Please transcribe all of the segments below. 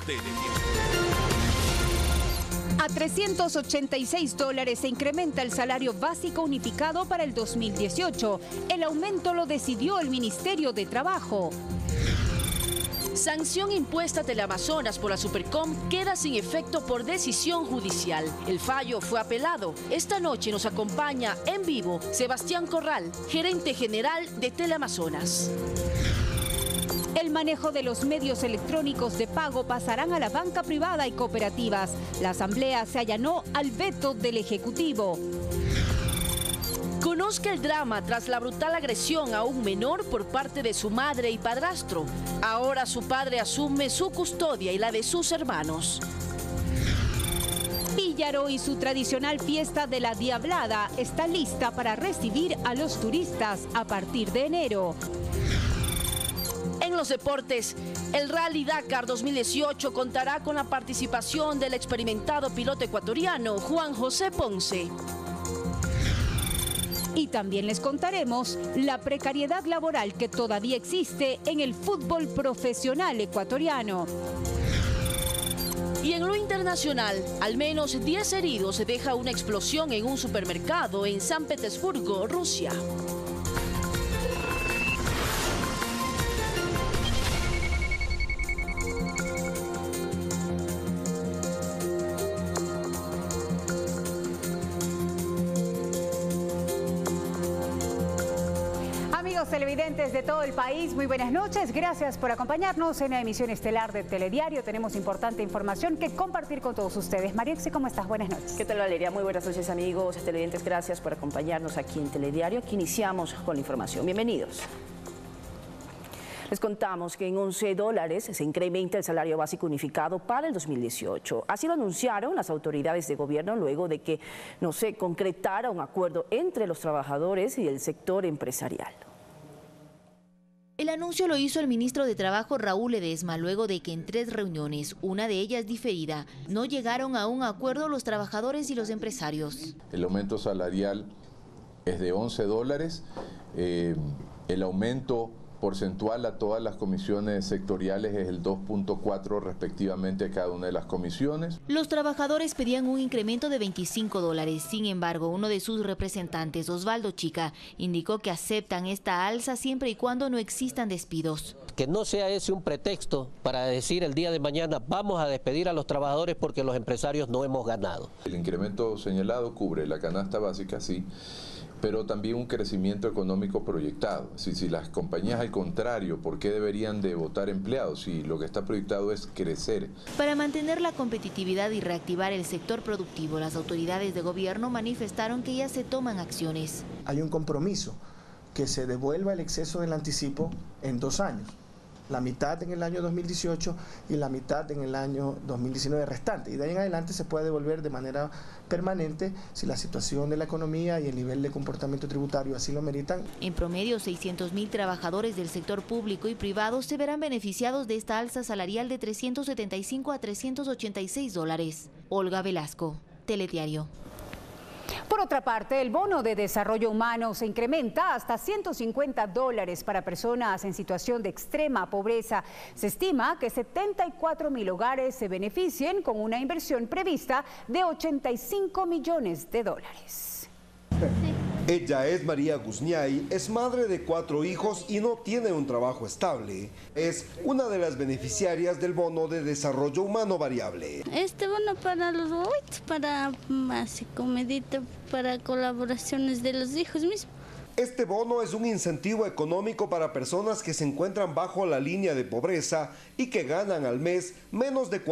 Teletiempo. A $386 se incrementa el salario básico unificado para el 2018. El aumento lo decidió el Ministerio de Trabajo. Sanción impuesta a Teleamazonas por la Supercom queda sin efecto por decisión judicial. El fallo fue apelado. Esta noche nos acompaña en vivo Sebastián Corral, gerente general de Teleamazonas. El manejo de los medios electrónicos de pago pasarán a la banca privada y cooperativas. La Asamblea se allanó al veto del Ejecutivo. Conozca el drama tras la brutal agresión a un menor por parte de su madre y padrastro. Ahora su padre asume su custodia y la de sus hermanos. Píllaro y su tradicional fiesta de la Diablada está lista para recibir a los turistas a partir de enero. En los deportes, el Rally Dakar 2018 contará con la participación del experimentado piloto ecuatoriano Juan José Ponce. Y también les contaremos la precariedad laboral que todavía existe en el fútbol profesional ecuatoriano. Y en lo internacional, al menos 10 heridos se deja una explosión en un supermercado en San Petersburgo, Rusia. Televidentes de todo el país, muy buenas noches. Gracias por acompañarnos en la emisión estelar de Telediario. Tenemos importante información que compartir con todos ustedes. Mariexi, ¿cómo estás? Buenas noches. ¿Qué tal, Valeria? Muy buenas noches, amigos televidentes. Gracias por acompañarnos aquí en Telediario. Aquí iniciamos con la información. Bienvenidos. Les contamos que en $11 se incrementa el salario básico unificado para el 2018. Así lo anunciaron las autoridades de gobierno luego de que no se concretara un acuerdo entre los trabajadores y el sector empresarial. El anuncio lo hizo el ministro de Trabajo Raúl Ledesma luego de que en 3 reuniones, una de ellas diferida, no llegaron a un acuerdo los trabajadores y los empresarios. El aumento salarial es de $11, el aumento porcentual a todas las comisiones sectoriales es el 2.4 respectivamente a cada una de las comisiones. Los trabajadores pedían un incremento de $25, sin embargo, uno de sus representantes, Osvaldo Chica, indicó que aceptan esta alza siempre y cuando no existan despidos. Que no sea ese un pretexto para decir el día de mañana vamos a despedir a los trabajadores porque los empresarios no hemos ganado. El incremento señalado cubre la canasta básica, sí, pero también un crecimiento económico proyectado. Si las compañías, al contrario, ¿por qué deberían de votar empleados si lo que está proyectado es crecer? Para mantener la competitividad y reactivar el sector productivo, las autoridades de gobierno manifestaron que ya se toman acciones. Hay un compromiso que se devuelva el exceso del anticipo en 2 años. La mitad en el año 2018 y la mitad en el año 2019 restante. Y de ahí en adelante se puede devolver de manera permanente si la situación de la economía y el nivel de comportamiento tributario así lo meritan. En promedio, 600.000 trabajadores del sector público y privado se verán beneficiados de esta alza salarial de $375 a $386. Olga Velasco, Telediario. Por otra parte, el bono de desarrollo humano se incrementa hasta $150 para personas en situación de extrema pobreza. Se estima que 74.000 hogares se beneficien con una inversión prevista de $85 millones. Ella es María Guzñay, es madre de 4 hijos y no tiene un trabajo estable. Es una de las beneficiarias del bono de desarrollo humano variable. Este bono para los abuelitos, para más comidita, para colaboraciones de los hijos mismos. Este bono es un incentivo económico para personas que se encuentran bajo la línea de pobreza y que ganan al mes menos de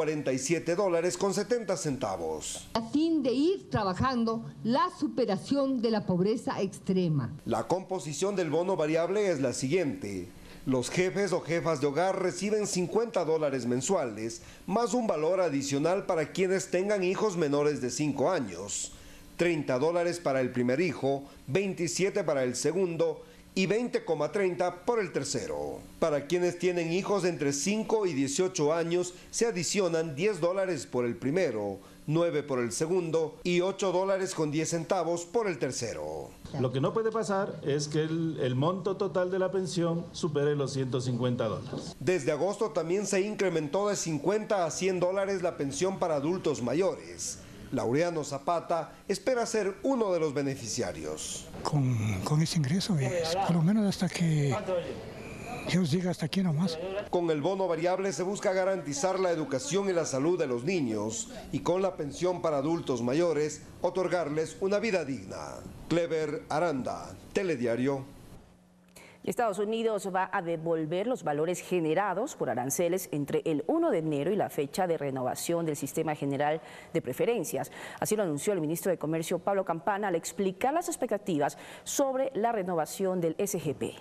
$47.70. A fin de ir trabajando la superación de la pobreza extrema. La composición del bono variable es la siguiente. Los jefes o jefas de hogar reciben $50 mensuales, más un valor adicional para quienes tengan hijos menores de 5 años. $30 para el primer hijo, 27 para el segundo, y 20,30 por el tercero. Para quienes tienen hijos entre 5 y 18 años, se adicionan $10 por el primero, 9 por el segundo y $8.10 por el tercero. Lo que no puede pasar es que el monto total de la pensión supere los $150. Desde agosto también se incrementó de $50 a $100 la pensión para adultos mayores. Laureano Zapata espera ser uno de los beneficiarios. Con ese ingreso, por lo menos hasta que Dios diga hasta aquí nomás. Con el bono variable se busca garantizar la educación y la salud de los niños y con la pensión para adultos mayores otorgarles una vida digna. Clever Aranda, Telediario. Estados Unidos va a devolver los valores generados por aranceles entre el 1 de enero y la fecha de renovación del Sistema General de Preferencias. Así lo anunció el ministro de Comercio Pablo Campana al explicar las expectativas sobre la renovación del SGP.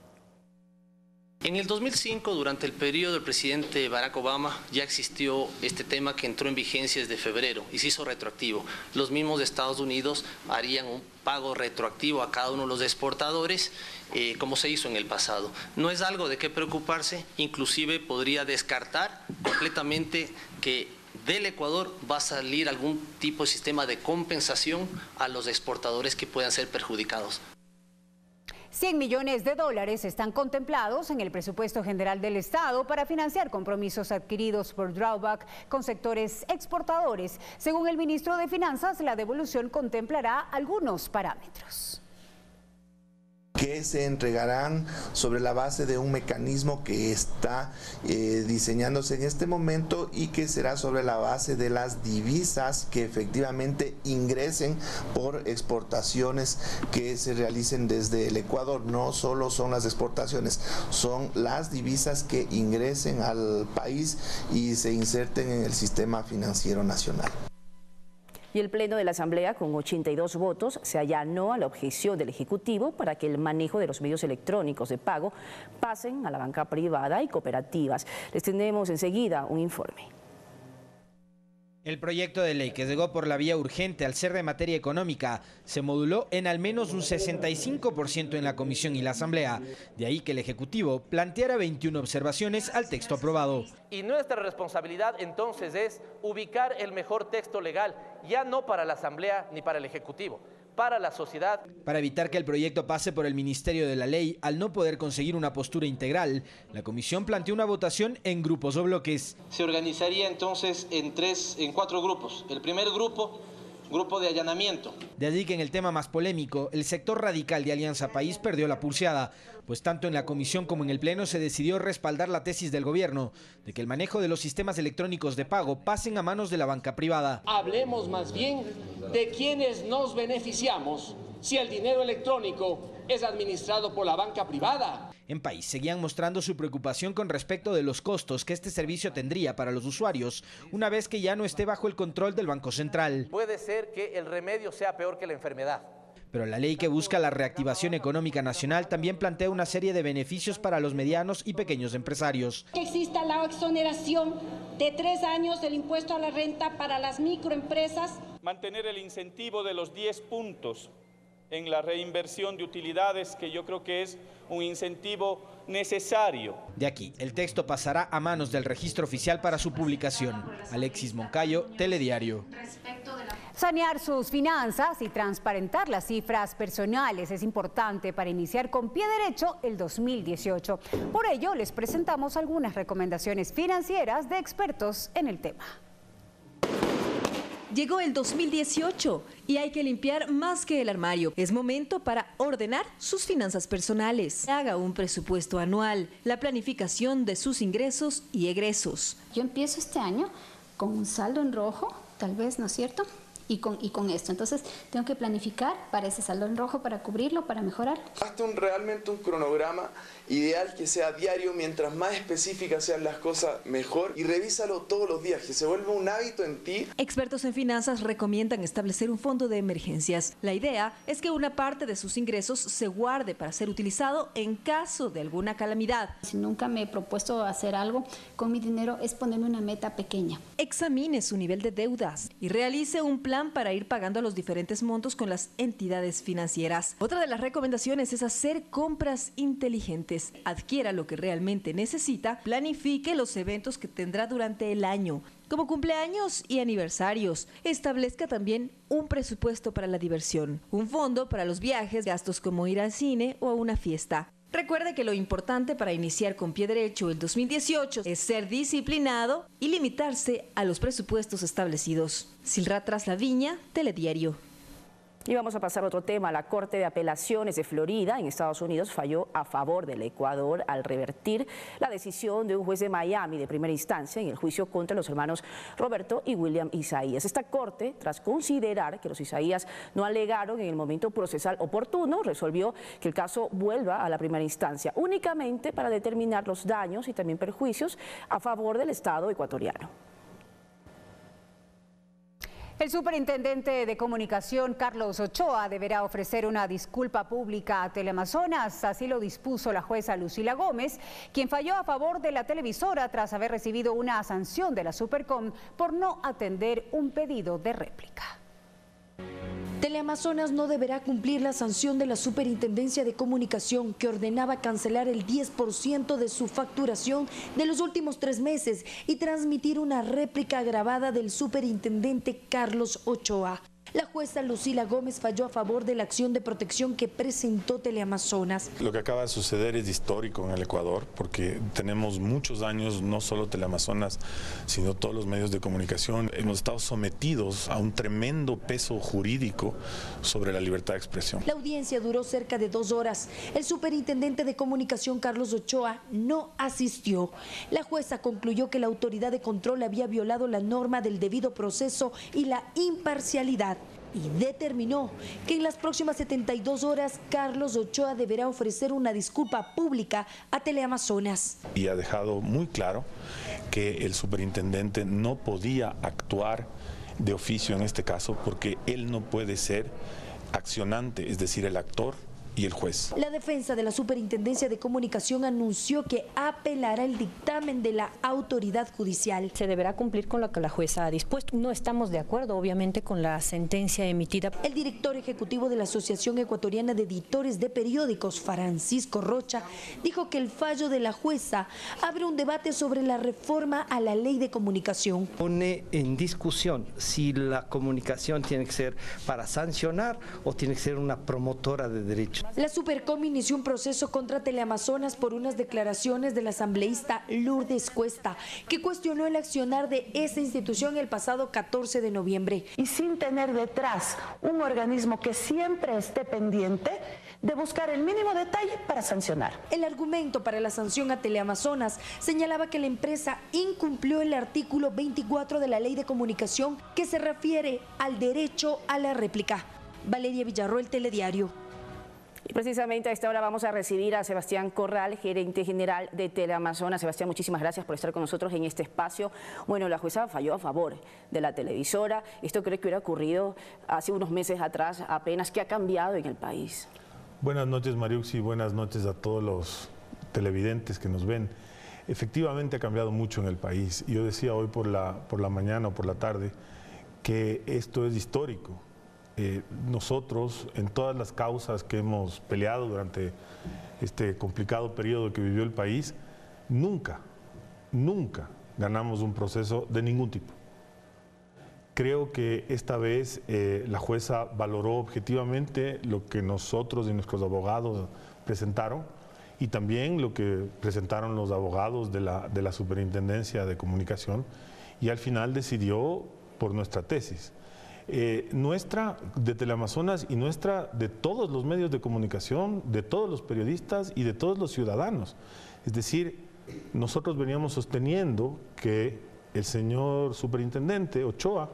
En el 2005, durante el periodo del presidente Barack Obama, ya existió este tema que entró en vigencia desde febrero y se hizo retroactivo. Los mismos de Estados Unidos harían un pago retroactivo a cada uno de los exportadores, como se hizo en el pasado. No es algo de qué preocuparse, inclusive podría descartar completamente que del Ecuador va a salir algún tipo de sistema de compensación a los exportadores que puedan ser perjudicados. $100 millones están contemplados en el presupuesto general del Estado para financiar compromisos adquiridos por Drawback con sectores exportadores. Según el ministro de Finanzas, la devolución contemplará algunos parámetros que se entregarán sobre la base de un mecanismo que está diseñándose en este momento y que será sobre la base de las divisas que efectivamente ingresen por exportaciones que se realicen desde el Ecuador. No solo son las exportaciones, son las divisas que ingresen al país y se inserten en el sistema financiero nacional. Y el Pleno de la Asamblea, con 82 votos, se allanó a la objeción del Ejecutivo para que el manejo de los medios electrónicos de pago pasen a la banca privada y cooperativas. Les tenemos enseguida un informe. El proyecto de ley que llegó por la vía urgente al ser de materia económica se moduló en al menos un 65% en la Comisión y la Asamblea. De ahí que el Ejecutivo planteara 21 observaciones al texto aprobado. Y nuestra responsabilidad entonces es ubicar el mejor texto legal, ya no para la Asamblea ni para el Ejecutivo, para la sociedad. Para evitar que el proyecto pase por el Ministerio de la Ley, al no poder conseguir una postura integral, la Comisión planteó una votación en grupos o bloques. Se organizaría entonces en 4 grupos. El primer grupo de allanamiento. De allí que en el tema más polémico, el sector radical de Alianza País perdió la pulseada, pues tanto en la comisión como en el Pleno se decidió respaldar la tesis del gobierno de que el manejo de los sistemas electrónicos de pago pasen a manos de la banca privada. Hablemos más bien de quienes nos beneficiamos si el dinero electrónico es administrado por la banca privada. En País seguían mostrando su preocupación con respecto de los costos que este servicio tendría para los usuarios una vez que ya no esté bajo el control del Banco Central. Puede ser que el remedio sea peor que la enfermedad. Pero la ley que busca la reactivación económica nacional también plantea una serie de beneficios para los medianos y pequeños empresarios. Que exista la exoneración de 3 años del impuesto a la renta para las microempresas. Mantener el incentivo de los 10 puntos en la reinversión de utilidades, que yo creo que es un incentivo necesario. De aquí, el texto pasará a manos del registro oficial para su publicación. Alexis Moncayo, Telediario. Sanear sus finanzas y transparentar las cifras personales es importante para iniciar con pie derecho el 2018. Por ello, les presentamos algunas recomendaciones financieras de expertos en el tema. Llegó el 2018 y hay que limpiar más que el armario. Es momento para ordenar sus finanzas personales. Haga un presupuesto anual, la planificación de sus ingresos y egresos. Yo empiezo este año con un saldo en rojo, tal vez, ¿no es cierto? Y con esto. Entonces, tengo que planificar para ese saldo en rojo, para cubrirlo, para mejorar. Hazte realmente un cronograma ideal que sea diario. Mientras más específicas sean las cosas, mejor. Y revísalo todos los días, que se vuelva un hábito en ti. Expertos en finanzas recomiendan establecer un fondo de emergencias. La idea es que una parte de sus ingresos se guarde para ser utilizado en caso de alguna calamidad. Si nunca me he propuesto hacer algo con mi dinero, es ponerme una meta pequeña. Examine su nivel de deudas y realice un plan plan para ir pagando los diferentes montos con las entidades financieras. Otra de las recomendaciones es hacer compras inteligentes. Adquiera lo que realmente necesita, planifique los eventos que tendrá durante el año, como cumpleaños y aniversarios. Establezca también un presupuesto para la diversión, un fondo para los viajes, gastos como ir al cine o a una fiesta. Recuerde que lo importante para iniciar con pie derecho el 2018 es ser disciplinado y limitarse a los presupuestos establecidos. Silra Traslaviña, Telediario. Y vamos a pasar a otro tema. La Corte de Apelaciones de Florida, en Estados Unidos, falló a favor del Ecuador al revertir la decisión de un juez de Miami de primera instancia en el juicio contra los hermanos Roberto y William Isaías. Esta corte, tras considerar que los Isaías no alegaron en el momento procesal oportuno, resolvió que el caso vuelva a la primera instancia, únicamente para determinar los daños y también perjuicios a favor del Estado ecuatoriano. El superintendente de comunicación, Carlos Ochoa, deberá ofrecer una disculpa pública a Teleamazonas. Así lo dispuso la jueza Lucila Gómez, quien falló a favor de la televisora tras haber recibido una sanción de la Supercom por no atender un pedido de réplica. Teleamazonas no deberá cumplir la sanción de la Superintendencia de Comunicación, que ordenaba cancelar el 10% de su facturación de los últimos 3 meses y transmitir una réplica grabada del superintendente Carlos Ochoa. La jueza Lucila Gómez falló a favor de la acción de protección que presentó Teleamazonas. Lo que acaba de suceder es histórico en el Ecuador, porque tenemos muchos años, no solo Teleamazonas, sino todos los medios de comunicación, hemos estado sometidos a un tremendo peso jurídico sobre la libertad de expresión. La audiencia duró cerca de 2 horas. El superintendente de comunicación, Carlos Ochoa, no asistió. La jueza concluyó que la autoridad de control había violado la norma del debido proceso y la imparcialidad, y determinó que en las próximas 72 horas Carlos Ochoa deberá ofrecer una disculpa pública a Teleamazonas. Y ha dejado muy claro que el superintendente no podía actuar de oficio en este caso porque él no puede ser accionante, es decir, el actor y el juez. La defensa de la Superintendencia de Comunicación anunció que apelará el dictamen de la autoridad judicial. Se deberá cumplir con lo que la jueza ha dispuesto. No estamos de acuerdo, obviamente, con la sentencia emitida. El director ejecutivo de la Asociación Ecuatoriana de Editores de Periódicos, Francisco Rocha, dijo que el fallo de la jueza abre un debate sobre la reforma a la ley de comunicación. Pone en discusión si la comunicación tiene que ser para sancionar o tiene que ser una promotora de derechos. La Supercom inició un proceso contra Teleamazonas por unas declaraciones del asambleísta Lourdes Cuesta, que cuestionó el accionar de esa institución el pasado 14 de noviembre. Y sin tener detrás un organismo que siempre esté pendiente de buscar el mínimo detalle para sancionar. El argumento para la sanción a Teleamazonas señalaba que la empresa incumplió el artículo 24 de la Ley de Comunicación, que se refiere al derecho a la réplica. Valeria Villarroel, Telediario. Y precisamente a esta hora vamos a recibir a Sebastián Corral, gerente general de Teleamazonas. Sebastián, muchísimas gracias por estar con nosotros en este espacio. Bueno, la jueza falló a favor de la televisora. Esto creo que hubiera ocurrido hace unos meses atrás apenas. ¿Qué ha cambiado en el país? Buenas noches, Mariuxi, buenas noches a todos los televidentes que nos ven. Efectivamente ha cambiado mucho en el país. Yo decía hoy por la mañana o por la tarde que esto es histórico. Nosotros, en todas las causas que hemos peleado durante este complicado periodo que vivió el país, nunca ganamos un proceso de ningún tipo. Creo que esta vez la jueza valoró objetivamente lo que nosotros y nuestros abogados presentaron y también lo que presentaron los abogados de la Superintendencia de Comunicación, y al final decidió por nuestra tesis. Nuestra de Teleamazonas y nuestra de todos los medios de comunicación, de todos los periodistas y de todos los ciudadanos. Es decir, nosotros veníamos sosteniendo que el señor superintendente Ochoa,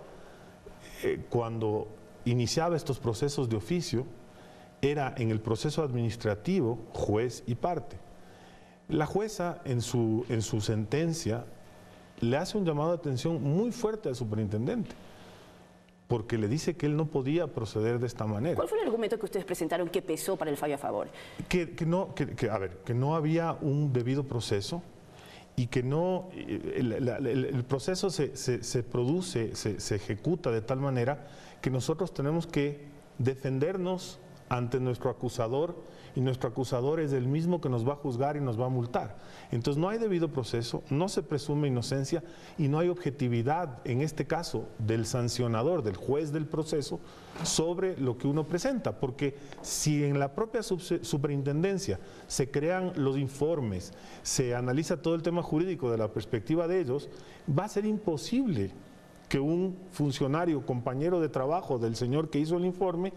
cuando iniciaba estos procesos de oficio, era en el proceso administrativo juez y parte. La jueza en su sentencia le hace un llamado de atención muy fuerte al superintendente, porque le dice que él no podía proceder de esta manera. ¿Cuál fue el argumento que ustedes presentaron que pesó para el fallo a favor? Que no había un debido proceso y que no, el proceso se produce, se ejecuta de tal manera que nosotros tenemos que defendernos ante nuestro acusador, y nuestro acusador es el mismo que nos va a juzgar y nos va a multar. Entonces no hay debido proceso, no se presume inocencia y no hay objetividad, en este caso, del sancionador, del juez del proceso, sobre lo que uno presenta, porque si en la propia superintendencia se crean los informes, se analiza todo el tema jurídico de la perspectiva de ellos, va a ser imposible que un funcionario, compañero de trabajo del señor que hizo el informe,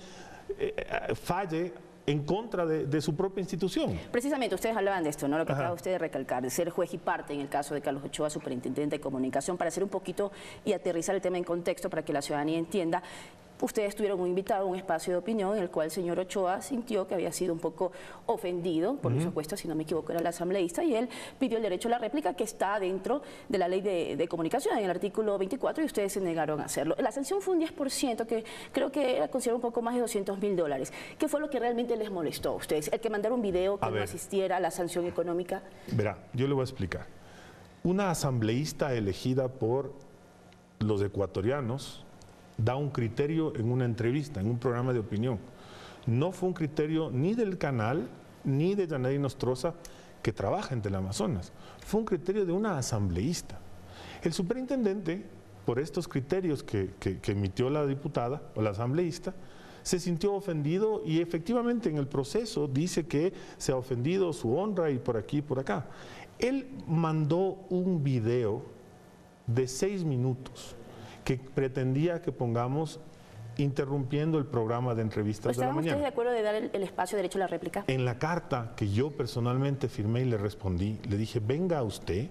falle en contra de su propia institución. Precisamente, ustedes hablaban de esto, ¿no? Lo que acaba usted de recalcar, de ser juez y parte en el caso de Carlos Ochoa, superintendente de comunicación, para hacer un poquito y aterrizar el tema en contexto para que la ciudadanía entienda. Ustedes tuvieron un invitado, un espacio de opinión en el cual el señor Ochoa sintió que había sido un poco ofendido, por supuesto, si no me equivoco, era el asambleísta, y él pidió el derecho a la réplica que está dentro de la ley de comunicación, en el artículo 24, y ustedes se negaron a hacerlo. La sanción fue un 10%, que creo que era considerado un poco más de $200.000. ¿Qué fue lo que realmente les molestó a ustedes? ¿El que mandara un video que no asistiera a la sanción económica? Verá, yo le voy a explicar. Una asambleísta elegida por los ecuatorianos da un criterio en una entrevista, en un programa de opinión. No fue un criterio ni del canal, ni de Yanely Nostroza, que trabaja en Teleamazonas. Fue un criterio de una asambleísta. El superintendente, por estos criterios que emitió la diputada o la asambleísta, se sintió ofendido y efectivamente en el proceso dice que se ha ofendido su honra y por aquí y por acá. Él mandó un video de 6 minutos que pretendía que pongamos interrumpiendo el programa de entrevistas de la mañana. ¿Estaban ustedes de acuerdo de dar el espacio de derecho a la réplica? En la carta que yo personalmente firmé y le respondí, le dije, venga usted,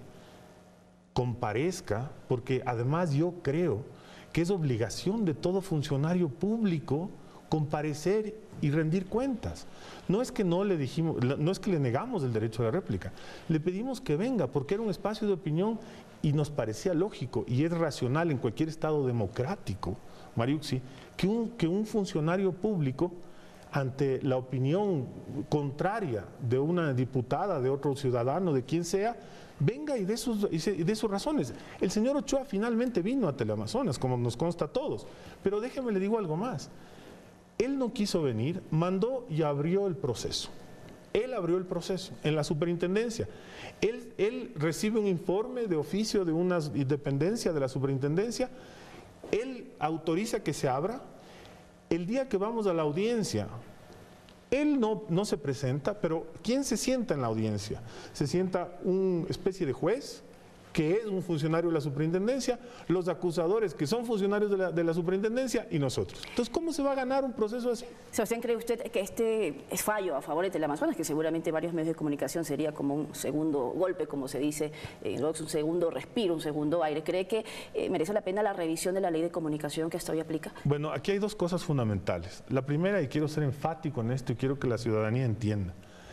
comparezca, porque además yo creo que es obligación de todo funcionario público comparecer y rendir cuentas. No es que no le dijimos, no es que le negamos el derecho a la réplica, le pedimos que venga porque era un espacio de opinión y nos parecía lógico y es racional en cualquier estado democrático, Mariuxi, que un funcionario público ante la opinión contraria de una diputada, de otro ciudadano, de quien sea, venga y dé sus razones. El señor Ochoa finalmente vino a Teleamazonas, como nos consta a todos, pero déjeme le digo algo más. Él no quiso venir, mandó y abrió el proceso. Él abrió el proceso en la superintendencia. Él recibe un informe de oficio de una dependencia de la superintendencia. Él autoriza que se abra. El día que vamos a la audiencia, él no se presenta, pero ¿quién se sienta en la audiencia? Se sienta una especie de juez, que es un funcionario de la superintendencia, los acusadores que son funcionarios de la superintendencia y nosotros. Entonces, ¿cómo se va a ganar un proceso así? Sebastián, ¿cree usted que este es fallo a favor de Teleamazonas, que seguramente varios medios de comunicación sería como un segundo golpe, como se dice, un segundo respiro, un segundo aire? ¿Cree que merece la pena la revisión de la ley de comunicación que hasta hoy aplica? Bueno, aquí hay dos cosas fundamentales. La primera, y quiero ser enfático en esto y quiero que la ciudadanía entienda,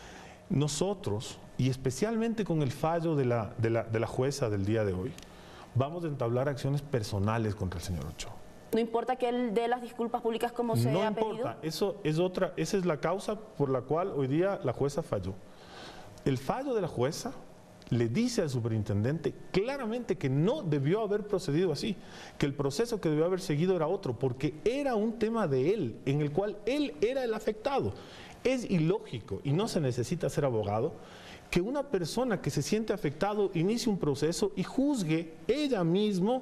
nosotros, y especialmente con el fallo de la jueza del día de hoy, vamos a entablar acciones personales contra el señor Ochoa. ¿No importa que él dé las disculpas públicas como se ha pedido? No importa, esa es la causa por la cual hoy día la jueza falló. El fallo de la jueza le dice al superintendente claramente que no debió haber procedido así, que el proceso que debió haber seguido era otro, porque era un tema de él, en el cual él era el afectado. Es ilógico, y no se necesita ser abogado, que una persona que se siente afectado inicie un proceso y juzgue ella misma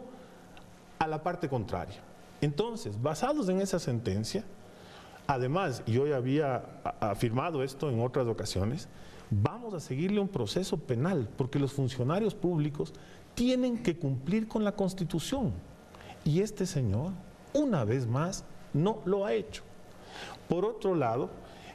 a la parte contraria. Entonces, basados en esa sentencia, además, yo ya había afirmado esto en otras ocasiones, vamos a seguirle un proceso penal, porque los funcionarios públicos tienen que cumplir con la Constitución. Y este señor, una vez más, no lo ha hecho. Por otro lado,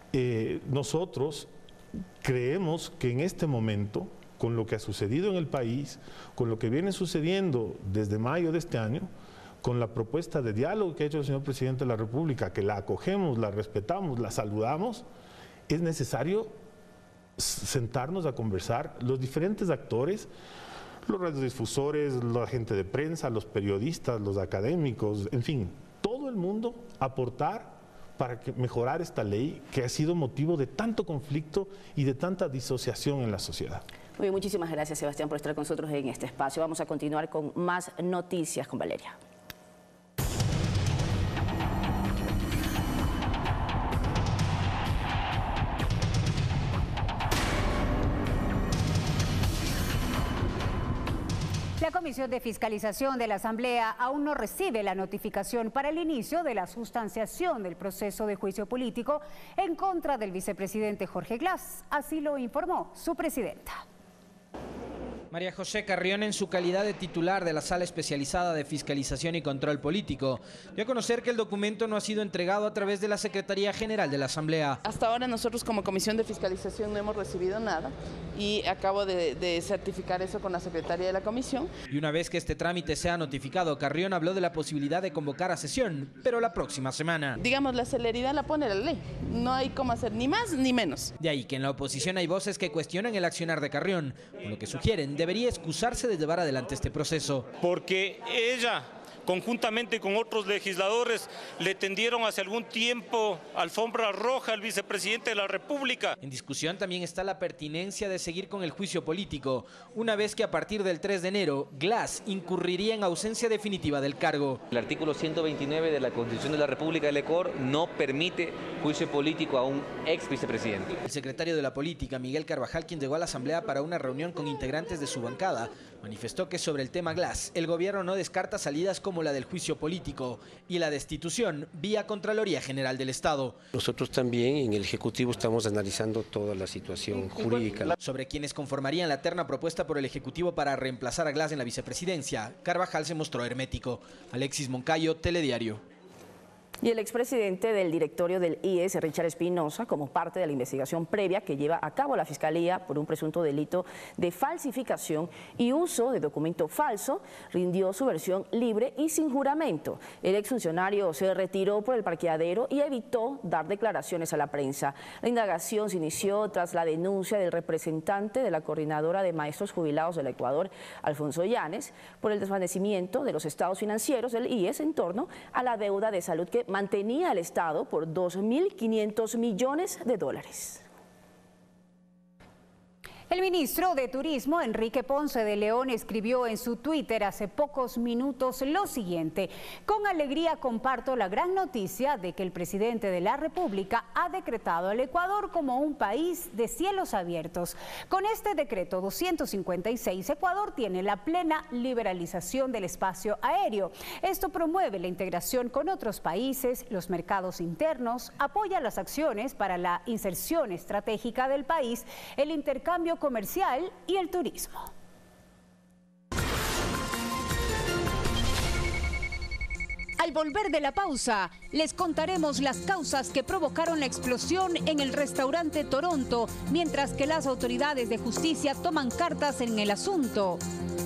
nosotros creemos que en este momento, con lo que ha sucedido en el país, con lo que viene sucediendo desde mayo de este año, con la propuesta de diálogo que ha hecho el señor presidente de la República, que la acogemos, la respetamos, la saludamos, es necesario sentarnos a conversar los diferentes actores, los radiodifusores, la gente de prensa, los periodistas, los académicos, en fin, todo el mundo aportar para mejorar esta ley que ha sido motivo de tanto conflicto y de tanta disociación en la sociedad. Muy bien, muchísimas gracias, Sebastián, por estar con nosotros en este espacio. Vamos a continuar con más noticias con Valeria. La Comisión de Fiscalización de la Asamblea aún no recibe la notificación para el inicio de la sustanciación del proceso de juicio político en contra del vicepresidente Jorge Glass. Así lo informó su presidenta. María José Carrión, en su calidad de titular de la Sala Especializada de Fiscalización y Control Político, dio a conocer que el documento no ha sido entregado a través de la Secretaría General de la Asamblea. Hasta ahora nosotros como Comisión de Fiscalización no hemos recibido nada y acabo de certificar eso con la Secretaría de la Comisión. Y una vez que este trámite sea notificado, Carrión habló de la posibilidad de convocar a sesión, pero la próxima semana. Digamos, la celeridad la pone la ley, no hay cómo hacer ni más ni menos. De ahí que en la oposición hay voces que cuestionan el accionar de Carrión, con lo que sugieren debería excusarse de llevar adelante este proceso. Porque ella, conjuntamente con otros legisladores, le tendieron hace algún tiempo alfombra roja al vicepresidente de la República. En discusión también está la pertinencia de seguir con el juicio político, una vez que a partir del 3 de enero, Glass incurriría en ausencia definitiva del cargo. El artículo 129 de la Constitución de la República del Ecuador no permite juicio político a un ex vicepresidente. El secretario de la Política, Miguel Carvajal, quien llegó a la Asamblea para una reunión con integrantes de su bancada, manifestó que sobre el tema Glass, el gobierno no descarta salidas como la del juicio político y la destitución vía Contraloría General del Estado. Nosotros también en el Ejecutivo estamos analizando toda la situación jurídica. Sobre quienes conformarían la terna propuesta por el Ejecutivo para reemplazar a Glass en la vicepresidencia, Carvajal se mostró hermético. Alexis Moncayo, Telediario. Y el expresidente del directorio del IES, Richard Espinosa, como parte de la investigación previa que lleva a cabo la Fiscalía por un presunto delito de falsificación y uso de documento falso, rindió su versión libre y sin juramento. El exfuncionario se retiró por el parqueadero y evitó dar declaraciones a la prensa. La indagación se inició tras la denuncia del representante de la Coordinadora de Maestros Jubilados del Ecuador, Alfonso Llanes, por el desvanecimiento de los estados financieros del IES en torno a la deuda de salud que mantenía el Estado por 2.500 millones de dólares. El ministro de Turismo, Enrique Ponce de León, escribió en su Twitter hace pocos minutos lo siguiente: con alegría comparto la gran noticia de que el presidente de la República ha decretado al Ecuador como un país de cielos abiertos. Con este decreto 256, Ecuador tiene la plena liberalización del espacio aéreo. Esto promueve la integración con otros países, los mercados internos, apoya las acciones para la inserción estratégica del país, el intercambio comercial y el turismo. Al volver de la pausa, les contaremos las causas que provocaron la explosión en el restaurante Toronto, mientras que las autoridades de justicia toman cartas en el asunto.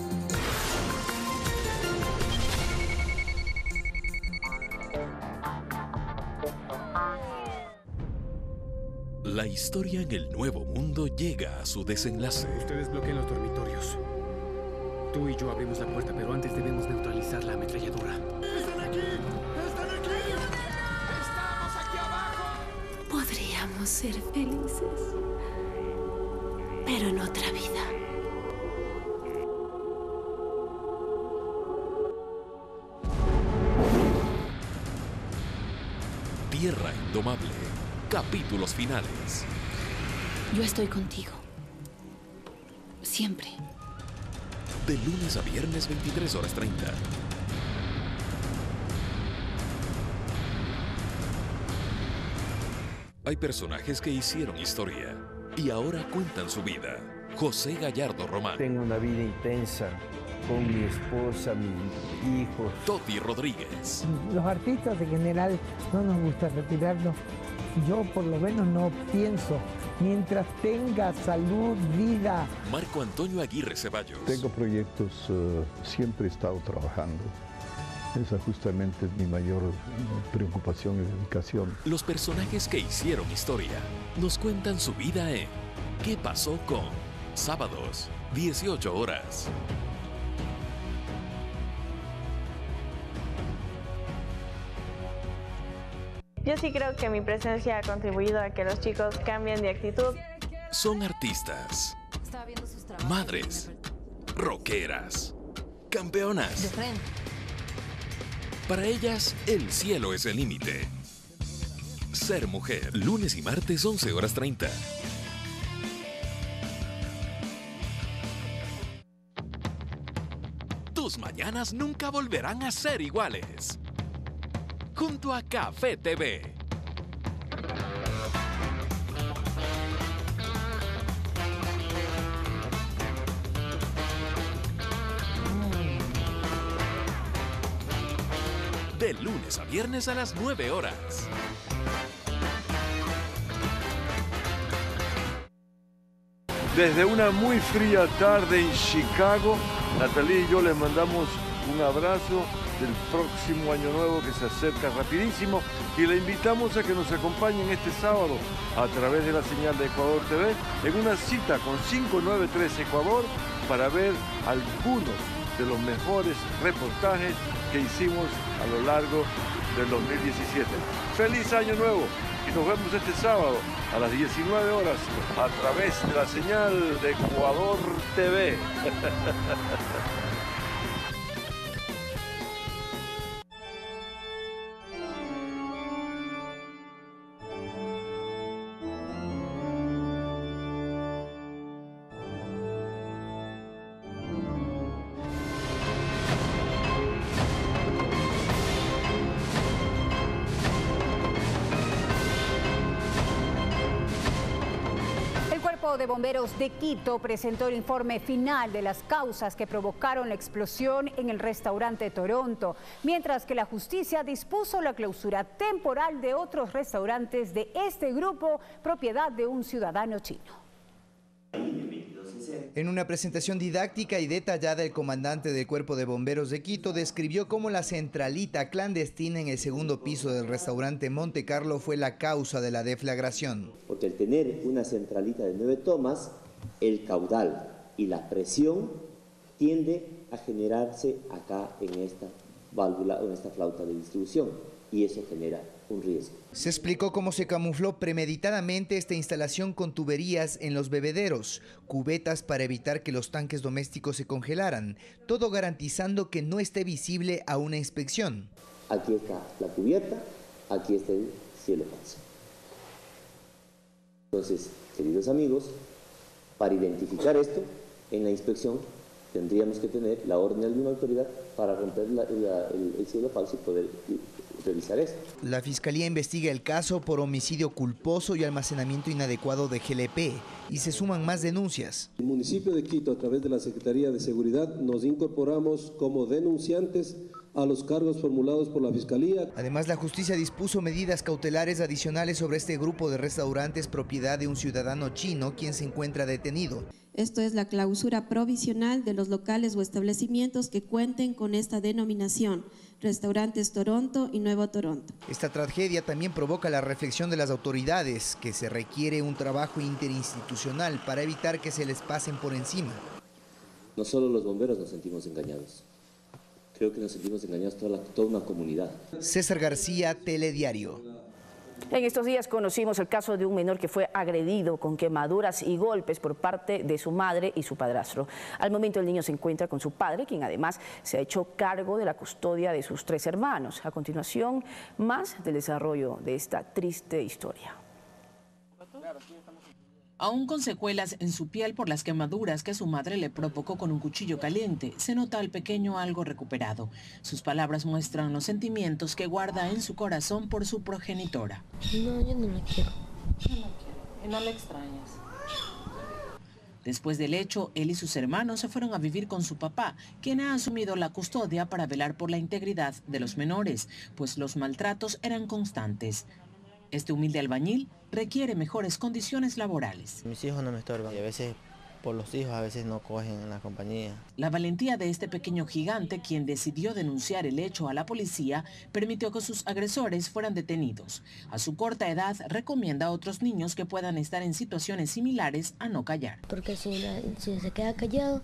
La historia en el Nuevo Mundo llega a su desenlace. Ustedes bloqueen los dormitorios. Tú y yo abrimos la puerta, pero antes debemos neutralizar la ametralladora. ¡Están aquí! ¡Están aquí! ¡Estamos aquí abajo! Podríamos ser felices, pero en otra vida. Tierra Indomable. Capítulos finales. Yo estoy contigo. Siempre. De lunes a viernes, 23:30. Hay personajes que hicieron historia y ahora cuentan su vida. José Gallardo Román. Tengo una vida intensa con mi esposa, mis hijos. Toti Rodríguez. Los artistas en general no nos gusta retirarnos. Yo por lo menos no pienso, mientras tenga salud, vida. Marco Antonio Aguirre Ceballos. Tengo proyectos, siempre he estado trabajando. Esa justamente es mi mayor preocupación y dedicación. Los personajes que hicieron historia nos cuentan su vida en ¿Qué pasó con? Sábados, 18 horas. Yo sí creo que mi presencia ha contribuido a que los chicos cambien de actitud. Son artistas. Madres, rockeras, campeonas. De frente. Para ellas, el cielo es el límite. Ser mujer, lunes y martes 11:30. Tus mañanas nunca volverán a ser iguales. Junto a Café TV. De lunes a viernes a las 9 horas. Desde una muy fría tarde en Chicago, Natalia y yo les mandamos un abrazo del próximo año nuevo que se acerca rapidísimo y le invitamos a que nos acompañen este sábado a través de la señal de Ecuador TV en una cita con 593 Ecuador para ver algunos de los mejores reportajes que hicimos a lo largo del 2017. ¡Feliz Año Nuevo! Y nos vemos este sábado a las 19 horas a través de la señal de Ecuador TV. De Bomberos de Quito presentó el informe final de las causas que provocaron la explosión en el restaurante Toronto, mientras que la justicia dispuso la clausura temporal de otros restaurantes de este grupo, propiedad de un ciudadano chino. En una presentación didáctica y detallada, el comandante del Cuerpo de Bomberos de Quito describió cómo la centralita clandestina en el segundo piso del restaurante Monte Carlo fue la causa de la deflagración. Porque al tener una centralita de 9 tomas, el caudal y la presión tiende a generarse acá en esta válvula o en esta flauta de distribución y eso genera un riesgo. Se explicó cómo se camufló premeditadamente esta instalación con tuberías en los bebederos, cubetas para evitar que los tanques domésticos se congelaran, todo garantizando que no esté visible a una inspección. Aquí está la cubierta, aquí está el cielo falso. Entonces, queridos amigos, para identificar esto, en la inspección tendríamos que tener la orden de alguna autoridad para romper el cielo falso y poder revisar esto. La Fiscalía investiga el caso por homicidio culposo y almacenamiento inadecuado de GLP y se suman más denuncias. El municipio de Quito, a través de la Secretaría de Seguridad, nos incorporamos como denunciantes a los cargos formulados por la Fiscalía. Además, la justicia dispuso medidas cautelares adicionales sobre este grupo de restaurantes propiedad de un ciudadano chino, quien se encuentra detenido. Esto es la clausura provisional de los locales o establecimientos que cuenten con esta denominación, Restaurantes Toronto y Nuevo Toronto. Esta tragedia también provoca la reflexión de las autoridades, que se requiere un trabajo interinstitucional para evitar que se les pasen por encima. No solo los bomberos nos sentimos engañados, creo que nos sentimos engañados toda una comunidad. César García, Telediario. En estos días conocimos el caso de un menor que fue agredido con quemaduras y golpes por parte de su madre y su padrastro. Al momento el niño se encuentra con su padre, quien además se ha hecho cargo de la custodia de sus 3 hermanos. A continuación, más del desarrollo de esta triste historia. Aún con secuelas en su piel por las quemaduras que su madre le provocó con un cuchillo caliente, se nota al pequeño algo recuperado. Sus palabras muestran los sentimientos que guarda en su corazón por su progenitora. No, yo no la quiero. No la quiero. ¿Y no la extrañas? Después del hecho, él y sus hermanos se fueron a vivir con su papá, quien ha asumido la custodia para velar por la integridad de los menores, pues los maltratos eran constantes. Este humilde albañil requiere mejores condiciones laborales. Mis hijos no me estorban y a veces por los hijos a veces no cogen en la compañía. La valentía de este pequeño gigante, quien decidió denunciar el hecho a la policía, permitió que sus agresores fueran detenidos. A su corta edad, recomienda a otros niños que puedan estar en situaciones similares a no callar. Porque si se queda callado,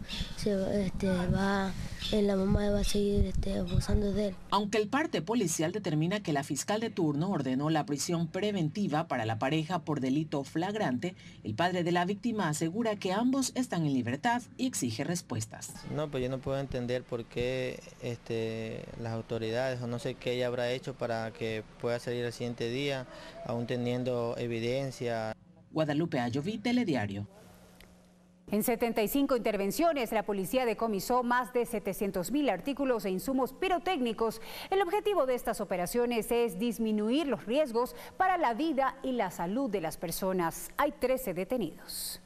la mamá va a seguir abusando de él. Aunque el parte policial determina que la fiscal de turno ordenó la prisión preventiva para la pareja por delito flagrante, el padre de la víctima asegura que ambos ambos están en libertad y exige respuestas. No, pues yo no puedo entender por qué las autoridades o no sé qué ella habrá hecho para que pueda salir el siguiente día, aún teniendo evidencia. Guadalupe Ayoví, Telediario. En 75 intervenciones, la policía decomisó más de 700.000 artículos e insumos pirotécnicos. El objetivo de estas operaciones es disminuir los riesgos para la vida y la salud de las personas. Hay 13 detenidos.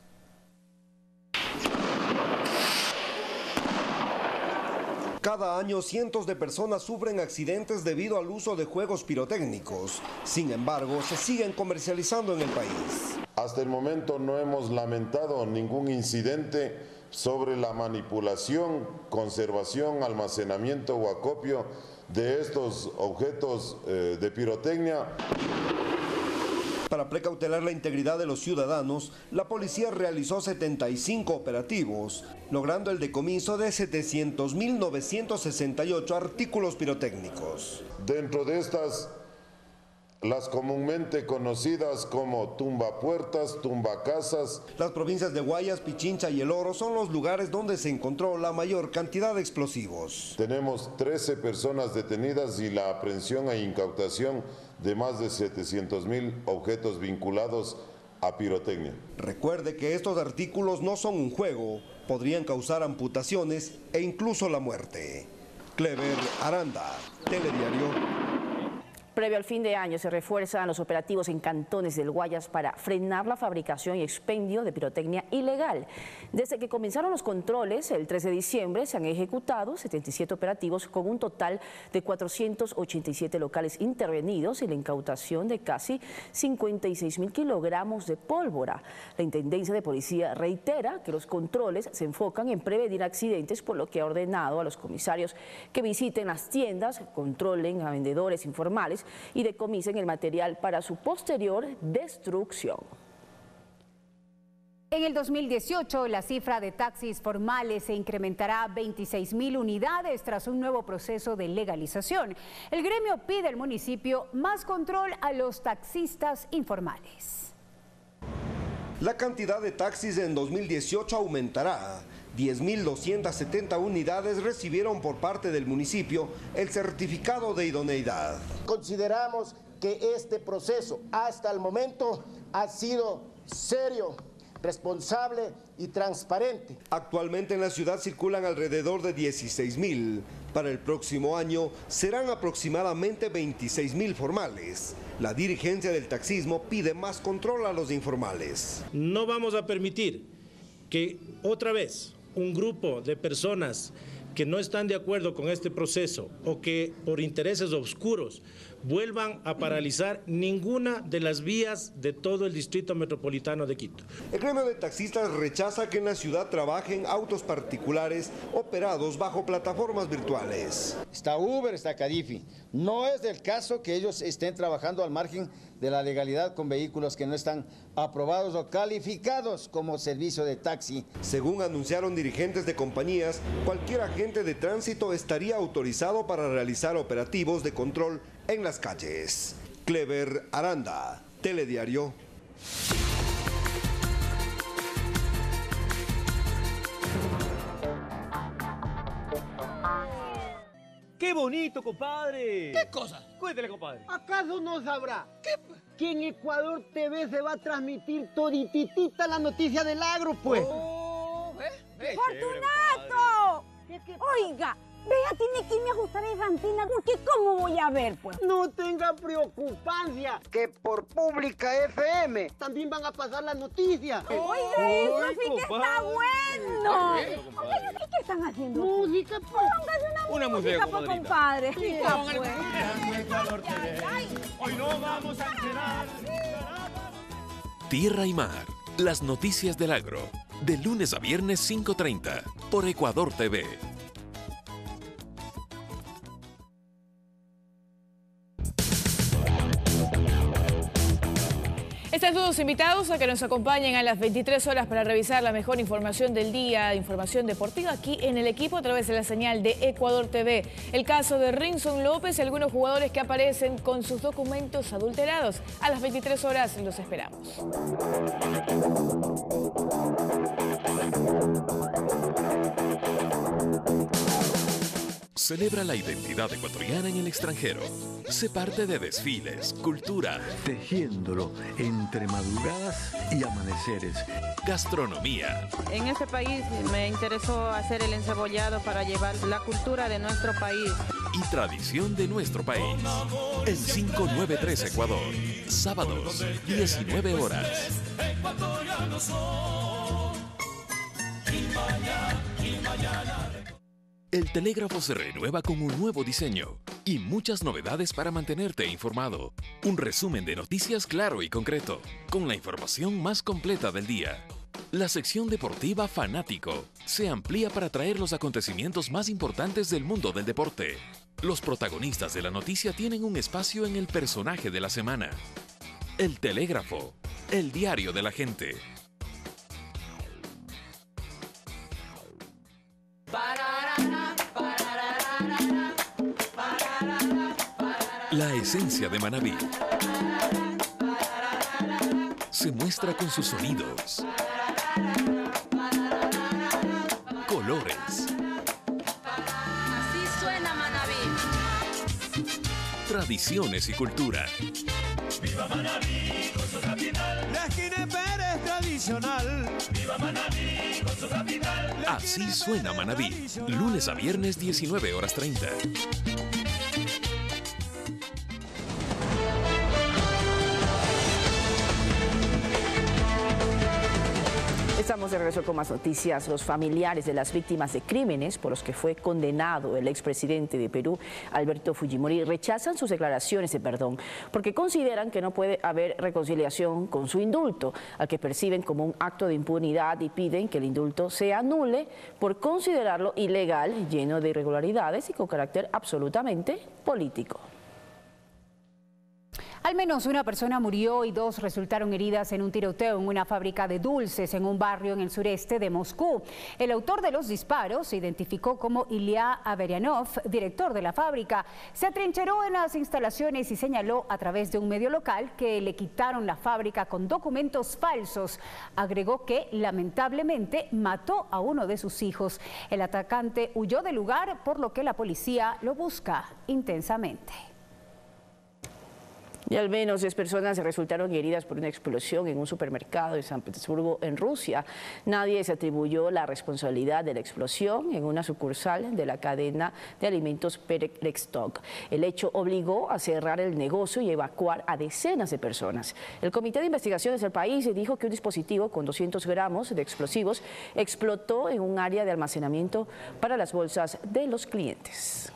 Cada año cientos de personas sufren accidentes debido al uso de juegos pirotécnicos. Sin embargo, se siguen comercializando en el país. Hasta el momento no hemos lamentado ningún incidente sobre la manipulación, conservación, almacenamiento o acopio de estos objetos de pirotecnia. Para precautelar la integridad de los ciudadanos, la policía realizó 75 operativos, logrando el decomiso de 700.968 artículos pirotécnicos. Dentro de estas, las comúnmente conocidas como tumbapuertas, tumbacasas. Las provincias de Guayas, Pichincha y El Oro son los lugares donde se encontró la mayor cantidad de explosivos. Tenemos 13 personas detenidas y la aprehensión e incautación de más de 700.000 objetos vinculados a pirotecnia. Recuerde que estos artículos no son un juego, podrían causar amputaciones e incluso la muerte. Clever Aranda, Telediario. Previo al fin de año se refuerzan los operativos en cantones del Guayas para frenar la fabricación y expendio de pirotecnia ilegal. Desde que comenzaron los controles, el 3 de diciembre, se han ejecutado 77 operativos con un total de 487 locales intervenidos y la incautación de casi 56.000 kilogramos de pólvora. La Intendencia de Policía reitera que los controles se enfocan en prevenir accidentes, por lo que ha ordenado a los comisarios que visiten las tiendas, controlen a vendedores informales y decomisen el material para su posterior destrucción. En el 2018, la cifra de taxis formales se incrementará a 26.000 unidades tras un nuevo proceso de legalización. El gremio pide al municipio más control a los taxistas informales. La cantidad de taxis en 2018 aumentará. 10.270 unidades recibieron por parte del municipio el certificado de idoneidad. Consideramos que este proceso hasta el momento ha sido serio, responsable y transparente. Actualmente en la ciudad circulan alrededor de 16.000. Para el próximo año serán aproximadamente 26.000 formales. La dirigencia del taxismo pide más control a los informales. No vamos a permitir que otra vez un grupo de personas que no están de acuerdo con este proceso o que por intereses oscuros vuelvan a paralizar ninguna de las vías de todo el distrito metropolitano de Quito. El gremio de taxistas rechaza que en la ciudad trabajen autos particulares operados bajo plataformas virtuales. Está Uber, está Cadifi. No es del caso que ellos estén trabajando al margen de la legalidad con vehículos que no están aprobados o calificados como servicio de taxi. Según anunciaron dirigentes de compañías, cualquier agente de tránsito estaría autorizado para realizar operativos de control en las calles. Clever Aranda, Telediario. ¡Qué bonito, compadre! ¿Qué cosa? Cuéntele, compadre. ¿Acaso no sabrá que en Ecuador TV se va a transmitir todititita la noticia del agro, pues? Oh, ¡Fortunato! Oiga, vea, tiene que irme a ajustar esa antena, porque ¿cómo voy a ver, pues? No tenga preocupancia, que por Pública FM también van a pasar las noticias. Oiga, eso sí que está bueno. Oiga, ¿qué están haciendo? Música, pues. Póngase una música, pues, compadre. Hoy no vamos a cenar. Tierra y Mar, las noticias del agro, de lunes a viernes 5:30, por Ecuador TV. Están todos invitados a que nos acompañen a las 23 horas para revisar la mejor información del día, información deportiva aquí en el equipo a través de la señal de Ecuador TV. El caso de Rinson López y algunos jugadores que aparecen con sus documentos adulterados. A las 23 horas los esperamos. Celebra la identidad ecuatoriana en el extranjero. Sé parte de desfiles, cultura, tejiéndolo entre madrugadas y amaneceres. Gastronomía. En este país me interesó hacer el encebollado para llevar la cultura de nuestro país. Y tradición de nuestro país. En 593 Ecuador. Sábados, 19 horas. El telégrafo se renueva con un nuevo diseño y muchas novedades para mantenerte informado. Un resumen de noticias claro y concreto, con la información más completa del día. La sección deportiva Fanático se amplía para traer los acontecimientos más importantes del mundo del deporte. Los protagonistas de la noticia tienen un espacio en el personaje de la semana. El telégrafo, el diario de la gente. La esencia de Manabí se muestra con sus sonidos, colores. Así suena Manabí. Tradiciones y cultura. ¡Viva Manabí con su capital! La esquina Pérez tradicional. ¡Viva Manabí con su capital! Así suena Manabí. Lunes a viernes 19:30. Estamos de regreso con más noticias. Los familiares de las víctimas de crímenes por los que fue condenado el expresidente de Perú, Alberto Fujimori, rechazan sus declaraciones de perdón porque consideran que no puede haber reconciliación con su indulto, al que perciben como un acto de impunidad, y piden que el indulto se anule por considerarlo ilegal, lleno de irregularidades y con carácter absolutamente político. Al menos una persona murió y 2 resultaron heridas en un tiroteo en una fábrica de dulces en un barrio en el sureste de Moscú. El autor de los disparos se identificó como Ilya Averianov, director de la fábrica. Se atrincheró en las instalaciones y señaló a través de un medio local que le quitaron la fábrica con documentos falsos. Agregó que lamentablemente mató a uno de sus hijos. El atacante huyó del lugar, por lo que la policía lo busca intensamente. Y al menos 10 personas resultaron heridas por una explosión en un supermercado de San Petersburgo, en Rusia. Nadie se atribuyó la responsabilidad de la explosión en una sucursal de la cadena de alimentos Perekstock. El hecho obligó a cerrar el negocio y evacuar a decenas de personas. El Comité de Investigaciones del país dijo que un dispositivo con 200 gramos de explosivos explotó en un área de almacenamiento para las bolsas de los clientes.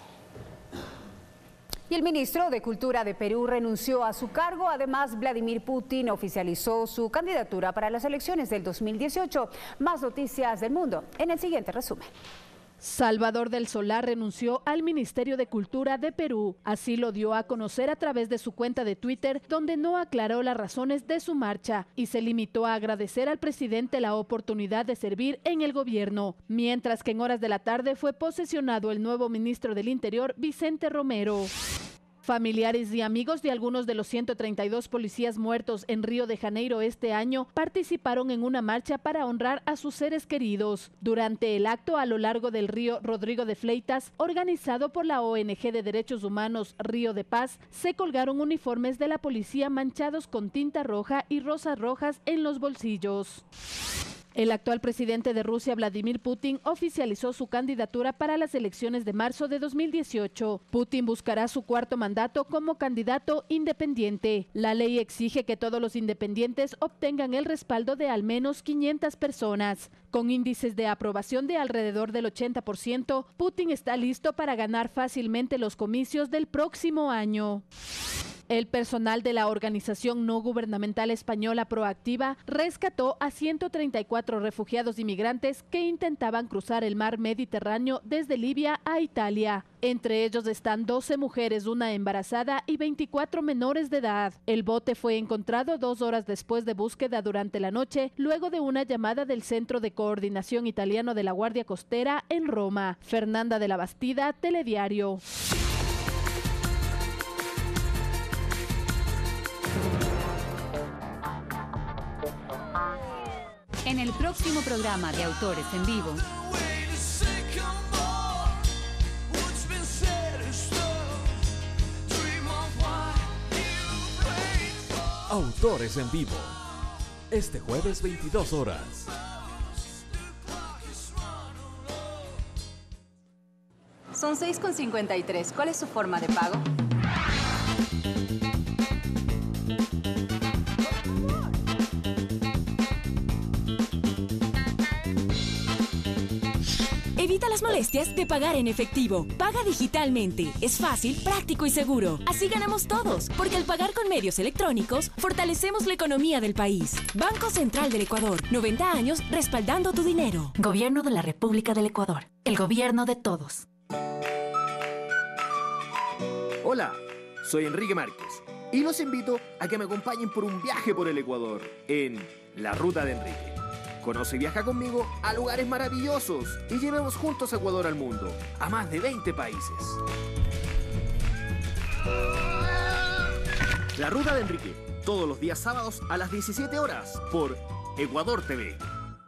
Y el ministro de Cultura de Perú renunció a su cargo. Además, Vladimir Putin oficializó su candidatura para las elecciones del 2018. Más noticias del mundo en el siguiente resumen. Salvador del Solar renunció al Ministerio de Cultura de Perú. Así lo dio a conocer a través de su cuenta de Twitter, donde no aclaró las razones de su marcha y se limitó a agradecer al presidente la oportunidad de servir en el gobierno. Mientras que en horas de la tarde fue posesionado el nuevo ministro del Interior, Vicente Romero. Familiares y amigos de algunos de los 132 policías muertos en Río de Janeiro este año participaron en una marcha para honrar a sus seres queridos. Durante el acto a lo largo del río Rodrigo de Fleitas, organizado por la ONG de Derechos Humanos Río de Paz, se colgaron uniformes de la policía manchados con tinta roja y rosas rojas en los bolsillos. El actual presidente de Rusia, Vladimir Putin, oficializó su candidatura para las elecciones de marzo de 2018. Putin buscará su 4º mandato como candidato independiente. La ley exige que todos los independientes obtengan el respaldo de al menos 500 personas. Con índices de aprobación de alrededor del 80%, Putin está listo para ganar fácilmente los comicios del próximo año. El personal de la organización no gubernamental española Proactiva rescató a 134 refugiados inmigrantes que intentaban cruzar el mar Mediterráneo desde Libia a Italia. Entre ellos están 12 mujeres, una embarazada y 24 menores de edad. El bote fue encontrado 2 horas después de búsqueda durante la noche, luego de una llamada del Centro de Coordinación Italiano de la Guardia Costera en Roma. Fernanda de la Bastida, Telediario. En el próximo programa de Autores en Vivo. Autores en Vivo. Este jueves 22 horas. Son 6,53. ¿Cuál es su forma de pago? Evita las molestias de pagar en efectivo. Paga digitalmente. Es fácil, práctico y seguro. Así ganamos todos, porque al pagar con medios electrónicos, fortalecemos la economía del país. Banco Central del Ecuador. 90 años respaldando tu dinero. Gobierno de la República del Ecuador. El gobierno de todos. Hola, soy Enrique Márquez y los invito a que me acompañen por un viaje por el Ecuador en La Ruta de Enrique. Conoce y viaja conmigo a lugares maravillosos y llevemos juntos a Ecuador al mundo, a más de 20 países. La Ruta de Enrique, todos los días sábados a las 17 horas por Ecuador TV.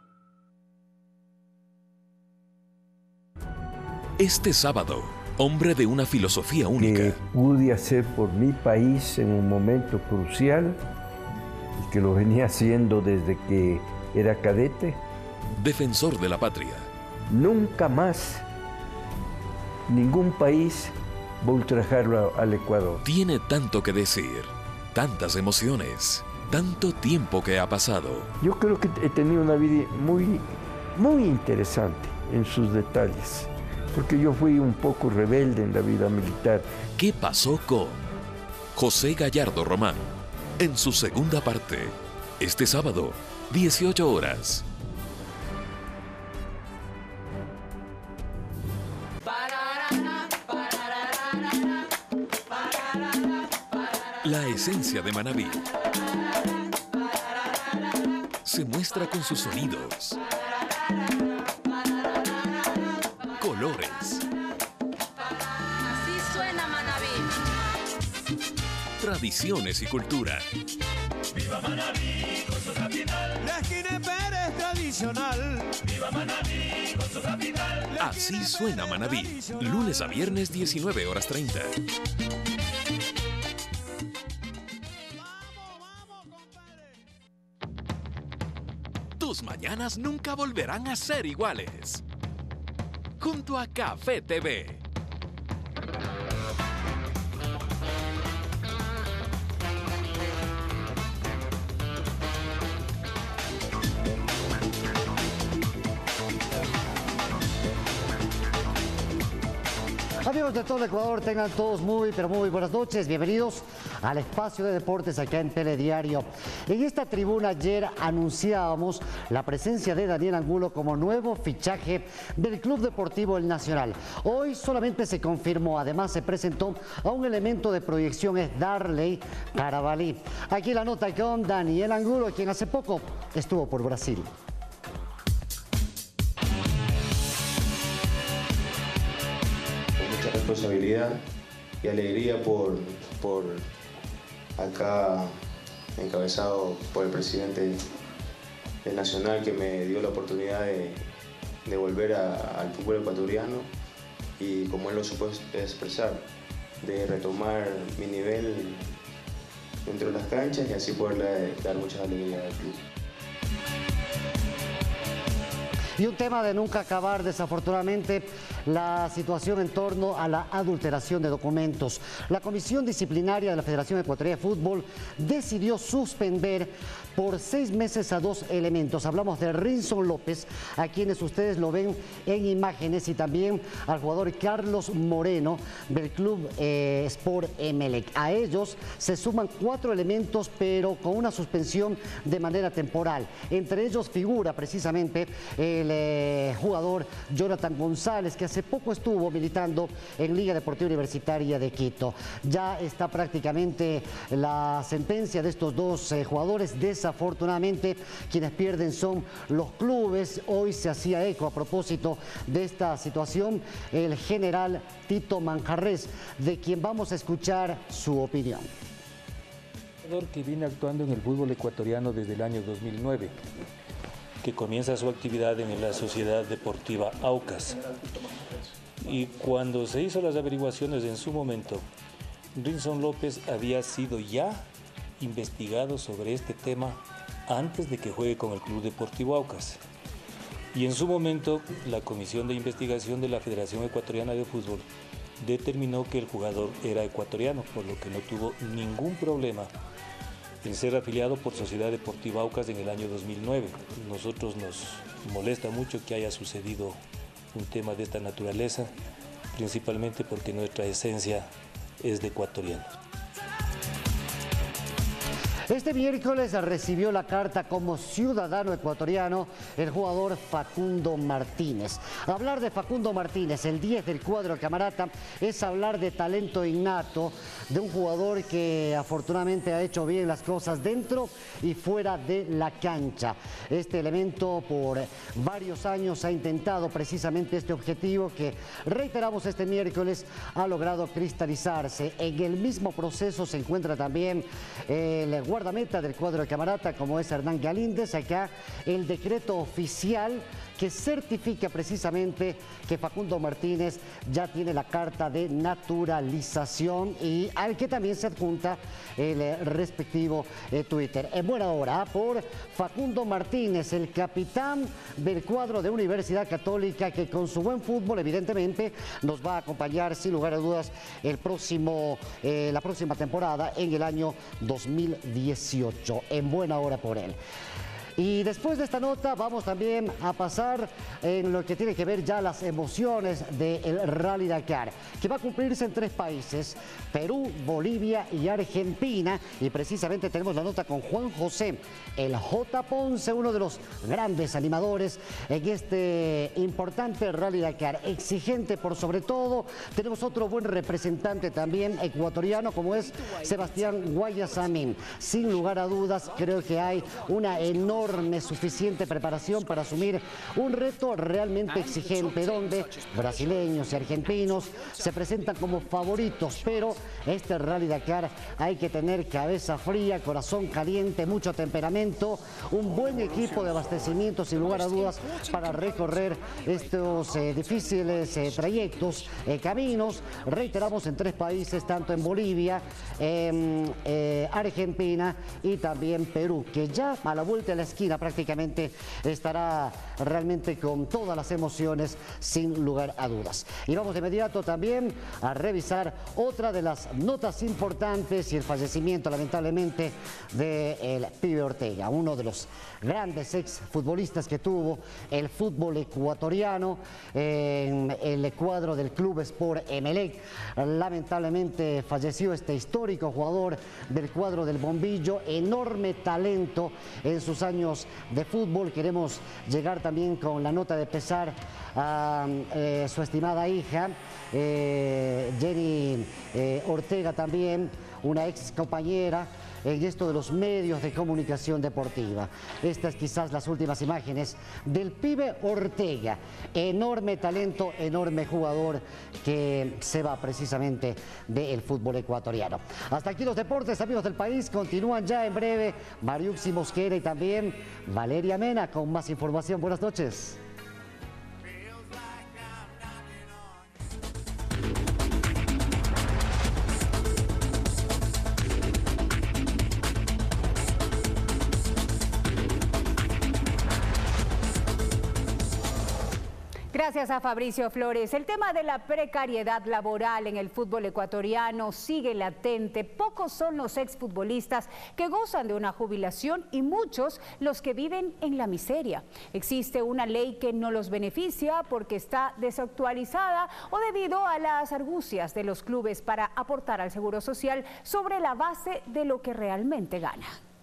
Este sábado, hombre de una filosofía única. Que pude hacer por mi país en un momento crucial y que lo venía haciendo desde que era cadete. Defensor de la patria. Nunca más ningún país va a ultrajarlo al Ecuador. Tiene tanto que decir, tantas emociones, tanto tiempo que ha pasado. Yo creo que he tenido una vida muy interesante en sus detalles, porque yo fui un poco rebelde en la vida militar. ¿Qué pasó con José Gallardo Román? En su segunda parte, este sábado, 18 horas. La esencia de Manabí se muestra con sus sonidos, colores. Así suena Manabí. Tradiciones y cultura. ¡Viva Manabí con su capital! La esquina Pérez tradicional. ¡Viva Manabí con su capital! Así suena Manabí. Lunes a viernes 19 horas 30. Tus mañanas nunca volverán a ser iguales. Junto a Café TV. Amigos de todo el Ecuador, tengan todos muy buenas noches. Bienvenidos al espacio de deportes acá en Telediario. En esta tribuna ayer anunciábamos la presencia de Daniel Angulo como nuevo fichaje del Club Deportivo El Nacional. Hoy solamente se confirmó, además se presentó a un elemento de proyección, es Darley Carabalí. Aquí la nota con Daniel Angulo, quien hace poco estuvo por Brasil. Responsabilidad y alegría por acá encabezado por el presidente del Nacional, que me dio la oportunidad de volver al fútbol ecuatoriano y, como él lo supo expresar, de retomar mi nivel dentro de las canchas y así poderle dar muchas alegrías al club. Y un tema de nunca acabar, desafortunadamente, la situación en torno a la adulteración de documentos. La Comisión Disciplinaria de la Federación Ecuatoriana de Fútbol decidió suspender por 6 meses a 2 elementos. Hablamos de Rinson López, a quienes ustedes lo ven en imágenes, y también al jugador Carlos Moreno del Club Sport Emelec. A ellos se suman 4 elementos, pero con una suspensión de manera temporal. Entre ellos figura precisamente el jugador Jonathan González, que hace poco estuvo militando en Liga Deportiva Universitaria de Quito. Ya está prácticamente la sentencia de estos 2 jugadores. Desafortunadamente, quienes pierden son los clubes. Hoy se hacía eco a propósito de esta situación el general Tito Manjarres, de quien vamos a escuchar su opinión. Que viene actuando en el fútbol ecuatoriano desde el año 2009, que comienza su actividad en la Sociedad Deportiva Aucas. Y cuando se hizo las averiguaciones en su momento, Rinson López había sido ya investigado sobre este tema antes de que juegue con el Club Deportivo Aucas. Y en su momento, la Comisión de Investigación de la Federación Ecuatoriana de Fútbol determinó que el jugador era ecuatoriano, por lo que no tuvo ningún problema en ser afiliado por Sociedad Deportiva Aucas en el año 2009. Nosotros nos molesta mucho que haya sucedido un tema de esta naturaleza, principalmente porque nuestra esencia es de ecuatorianos. Este miércoles recibió la carta como ciudadano ecuatoriano el jugador Facundo Martínez. Hablar de Facundo Martínez, el 10 del cuadro Camarata, es hablar de talento innato, de un jugador que afortunadamente ha hecho bien las cosas dentro y fuera de la cancha. Este elemento por varios años ha intentado precisamente este objetivo que, reiteramos, este miércoles ha logrado cristalizarse. En el mismo proceso se encuentra también el guardameta del cuadro de Camarata, como es Hernán Galíndez. Acá el decreto oficial que certifica precisamente que Facundo Martínez ya tiene la carta de naturalización, y al que también se adjunta el respectivo Twitter. En buena hora por Facundo Martínez, el capitán del cuadro de Universidad Católica, que con su buen fútbol evidentemente nos va a acompañar sin lugar a dudas la próxima temporada en el año 2018. En buena hora por él. Y después de esta nota vamos también a pasar en lo que tiene que ver ya las emociones del Rally Dakar, que va a cumplirse en 3 países, Perú, Bolivia y Argentina. Y precisamente tenemos la nota con Juan José, el J. Ponce, uno de los grandes animadores en este importante Rally Dakar, exigente por sobre todo. Tenemos otro buen representante también ecuatoriano, como es Sebastián Guayasamín. Sin lugar a dudas, creo que hay una enorme suficiente preparación para asumir un reto realmente exigente, donde brasileños y argentinos se presentan como favoritos, pero este Rally Dakar hay que tener cabeza fría, corazón caliente, mucho temperamento, un buen equipo de abastecimiento sin lugar a dudas para recorrer estos difíciles trayectos, caminos. Reiteramos, en 3 países, tanto en Bolivia, Argentina y también Perú, que ya a la vuelta de la esquina prácticamente estará realmente con todas las emociones sin lugar a dudas. Y vamos de inmediato también a revisar otra de las notas importantes, y el fallecimiento lamentablemente de Pibe Ortega, uno de los grandes exfutbolistas que tuvo el fútbol ecuatoriano en el cuadro del Club Sport Emelec. Lamentablemente falleció este histórico jugador del cuadro del Bombillo, enorme talento en sus años de fútbol. Queremos llegar también con la nota de pesar a su estimada hija, Jenny Ortega, también una ex compañera en esto de los medios de comunicación deportiva. Estas quizás las últimas imágenes del Pibe Ortega, enorme talento, enorme jugador que se va precisamente del fútbol ecuatoriano. Hasta aquí los deportes, amigos del país. Continúan ya en breve Mariuxi Mosquera y también Valeria Mena con más información. Buenas noches. Gracias a Fabricio Flores. El tema de la precariedad laboral en el fútbol ecuatoriano sigue latente. Pocos son los exfutbolistas que gozan de una jubilación y muchos los que viven en la miseria. Existe una ley que no los beneficia porque está desactualizada o debido a las argucias de los clubes para aportar al seguro social sobre la base de lo que realmente gana.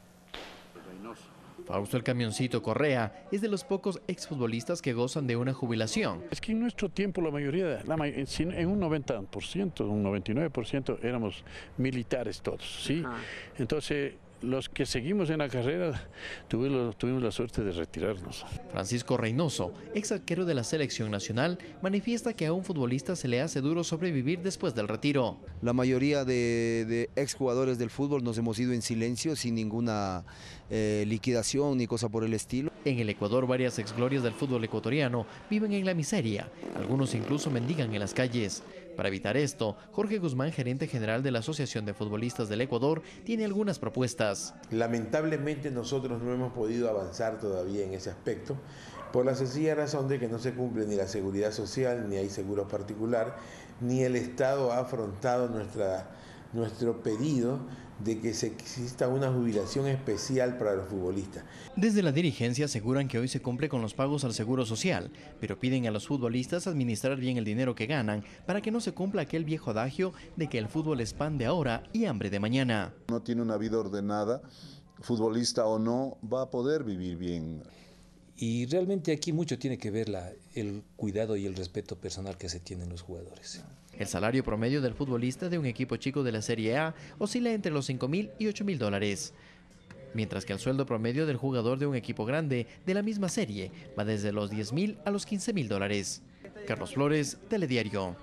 Fausto el Camioncito Correa es de los pocos exfutbolistas que gozan de una jubilación. Es que en nuestro tiempo la mayoría, en un 90%, un 99% éramos militares todos, ¿sí? Entonces, los que seguimos en la carrera tuvimos la suerte de retirarnos. Francisco Reynoso, ex arquero de la selección nacional, manifiesta que a un futbolista se le hace duro sobrevivir después del retiro. La mayoría de exjugadores del fútbol nos hemos ido en silencio sin ninguna liquidación ni cosa por el estilo. En el Ecuador, varias exglorias del fútbol ecuatoriano viven en la miseria. Algunos incluso mendigan en las calles. Para evitar esto, Jorge Guzmán, gerente general de la Asociación de Futbolistas del Ecuador, tiene algunas propuestas. Lamentablemente nosotros no hemos podido avanzar todavía en ese aspecto por la sencilla razón de que no se cumple ni la seguridad social, ni hay seguro particular, ni el Estado ha afrontado nuestro pedido de que se exista una jubilación especial para los futbolistas. Desde la dirigencia aseguran que hoy se cumple con los pagos al seguro social, pero piden a los futbolistas administrar bien el dinero que ganan para que no se cumpla aquel viejo adagio de que el fútbol es pan de ahora y hambre de mañana. No tiene una vida ordenada, futbolista o no, va a poder vivir bien. Y realmente aquí mucho tiene que ver el cuidado y el respeto personal que se tienen los jugadores. El salario promedio del futbolista de un equipo chico de la Serie A oscila entre los $5.000 y $8.000, mientras que el sueldo promedio del jugador de un equipo grande de la misma serie va desde los $10.000 a los $15.000. Carlos Flores, Telediario.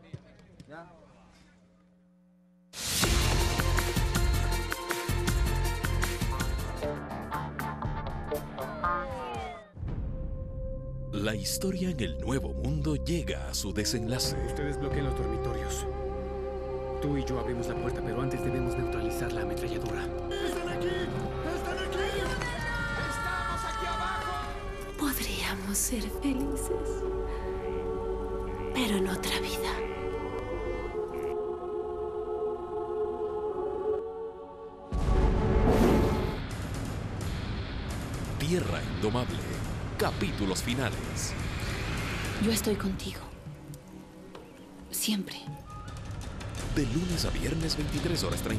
La historia en el Nuevo Mundo llega a su desenlace. Ustedes bloquean los dormitorios. Tú y yo abrimos la puerta, pero antes debemos neutralizar la ametralladora. ¡Están aquí! ¡Están aquí! ¡Estamos aquí abajo! Podríamos ser felices, pero en otra vida. Tierra Indomable. Capítulos finales. Yo estoy contigo. Siempre. De lunes a viernes, 23:30.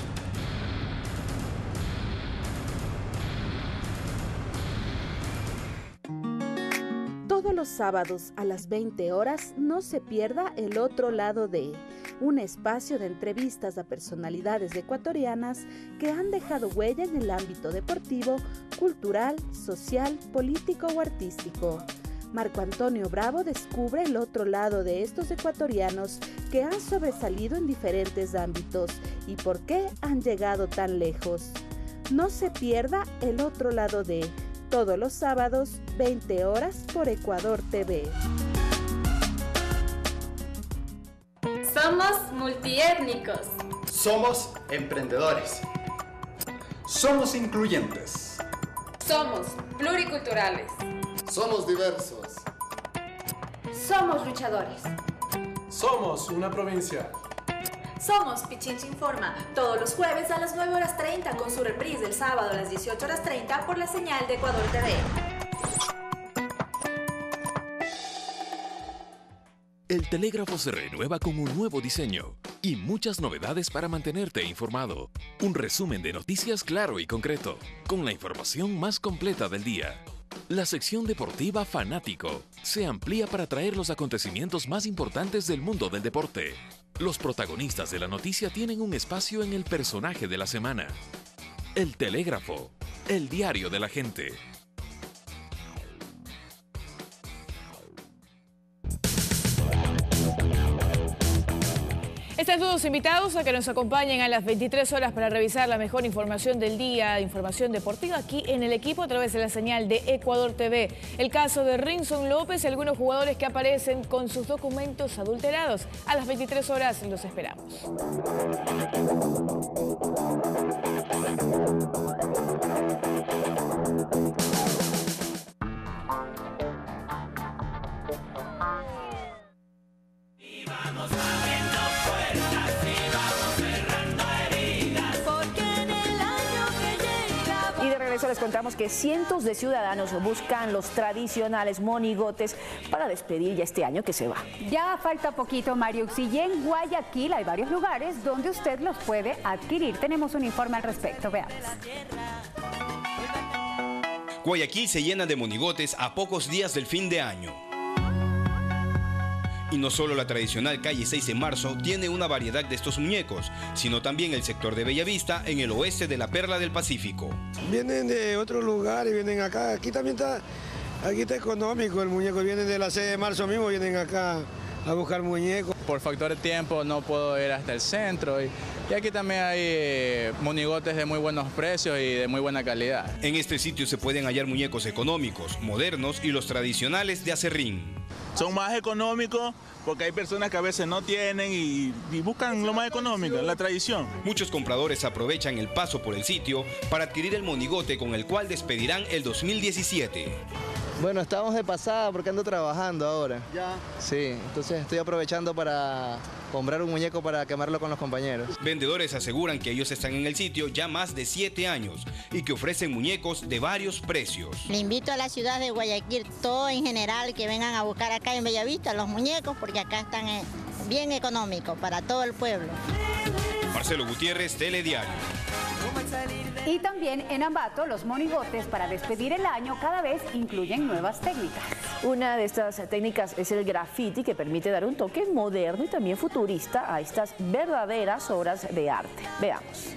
Todos los sábados a las 20 horas no se pierda El Otro Lado de, un espacio de entrevistas a personalidades ecuatorianas que han dejado huella en el ámbito deportivo, cultural, social, político o artístico. Marco Antonio Bravo descubre el otro lado de estos ecuatorianos que han sobresalido en diferentes ámbitos y por qué han llegado tan lejos. No se pierda El Otro Lado de, todos los sábados, 20 horas por Ecuador TV. Somos multiétnicos. Somos emprendedores. Somos incluyentes. Somos pluriculturales. Somos diversos. Somos luchadores. Somos una provincia. Somos Pichincha Informa, todos los jueves a las 9:30 con su reprise el sábado a las 18:30 por la señal de Ecuador TV. El telégrafo se renueva con un nuevo diseño y muchas novedades para mantenerte informado. Un resumen de noticias claro y concreto, con la información más completa del día. La sección deportiva Fanático se amplía para traer los acontecimientos más importantes del mundo del deporte. Los protagonistas de la noticia tienen un espacio en el personaje de la semana. El Telégrafo, el diario de la gente. Están todos invitados a que nos acompañen a las 23 horas para revisar la mejor información del día, información deportiva aquí en el equipo a través de la señal de Ecuador TV. El caso de Rinson López y algunos jugadores que aparecen con sus documentos adulterados. A las 23 horas los esperamos. les contamos que cientos de ciudadanos buscan los tradicionales monigotes para despedir ya este año que se va. Ya falta poquito, Mariux, y en Guayaquil hay varios lugares donde usted los puede adquirir. Tenemos un informe al respecto, veamos. Guayaquil se llena de monigotes a pocos días del fin de año. Y no solo la tradicional calle 6 de marzo tiene una variedad de estos muñecos, sino también el sector de Bellavista en el oeste de la Perla del Pacífico. Vienen de otros lugares, vienen acá, aquí también está, aquí está económico el muñeco, vienen de la 6 de marzo mismo, vienen acá a buscar muñecos. Por factor de tiempo no puedo ir hasta el centro y aquí también hay monigotes de muy buenos precios y de muy buena calidad. En este sitio se pueden hallar muñecos económicos, modernos y los tradicionales de acerrín. Son más económicos porque hay personas que a veces no tienen y buscan lo más económico, la tradición. Muchos compradores aprovechan el paso por el sitio para adquirir el monigote con el cual despedirán el 2017. Bueno, estamos de pasada porque ando trabajando ahora. ¿Ya? Sí, entonces estoy aprovechando para comprar un muñeco para quemarlo con los compañeros. Vendedores aseguran que ellos están en el sitio ya más de 7 años y que ofrecen muñecos de varios precios. Le invito a la ciudad de Guayaquil, todo en general, que vengan a buscar acá en Bellavista los muñecos porque acá están bien económicos para todo el pueblo. Marcelo Gutiérrez, Telediario. Y también en Ambato, los monigotes para despedir el año cada vez incluyen nuevas técnicas. Una de estas técnicas es el graffiti, que permite dar un toque moderno y también futurista a estas verdaderas obras de arte. Veamos.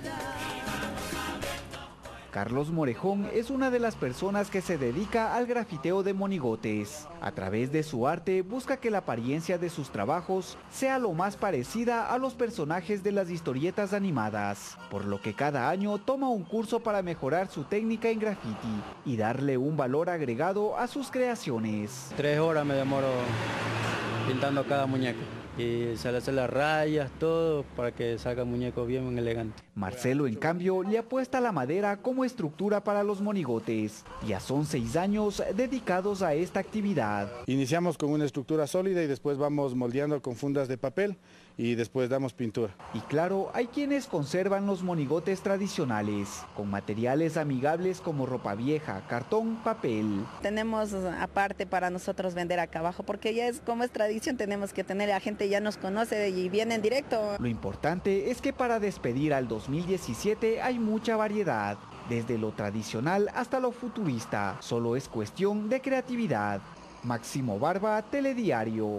Carlos Morejón es una de las personas que se dedica al grafiteo de monigotes. A través de su arte busca que la apariencia de sus trabajos sea lo más parecida a los personajes de las historietas animadas, por lo que cada año toma un curso para mejorar su técnica en graffiti y darle un valor agregado a sus creaciones. 3 horas me demoro pintando cada muñeco. Y se le hacen las rayas, todo, para que salga el muñeco bien elegante. Marcelo, en cambio, le apuesta a la madera como estructura para los monigotes. Ya son 6 años dedicados a esta actividad. Iniciamos con una estructura sólida y después vamos moldeando con fundas de papel y después damos pintura. Y claro, hay quienes conservan los monigotes tradicionales, con materiales amigables como ropa vieja, cartón, papel. Tenemos aparte para nosotros vender acá abajo, porque ya es como es tradición, tenemos que tener, la gente ya nos conoce y viene en directo. Lo importante es que para despedir al 2017 hay mucha variedad, desde lo tradicional hasta lo futurista. Solo es cuestión de creatividad. Máximo Barba, Telediario.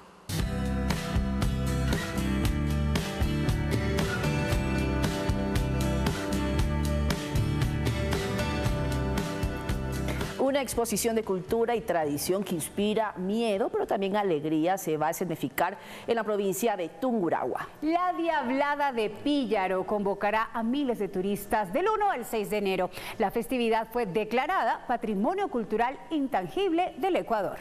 Una exposición de cultura y tradición que inspira miedo, pero también alegría, se va a escenificar en la provincia de Tungurahua. La Diablada de Píllaro convocará a miles de turistas del 1 al 6 de enero. La festividad fue declarada Patrimonio Cultural Intangible del Ecuador.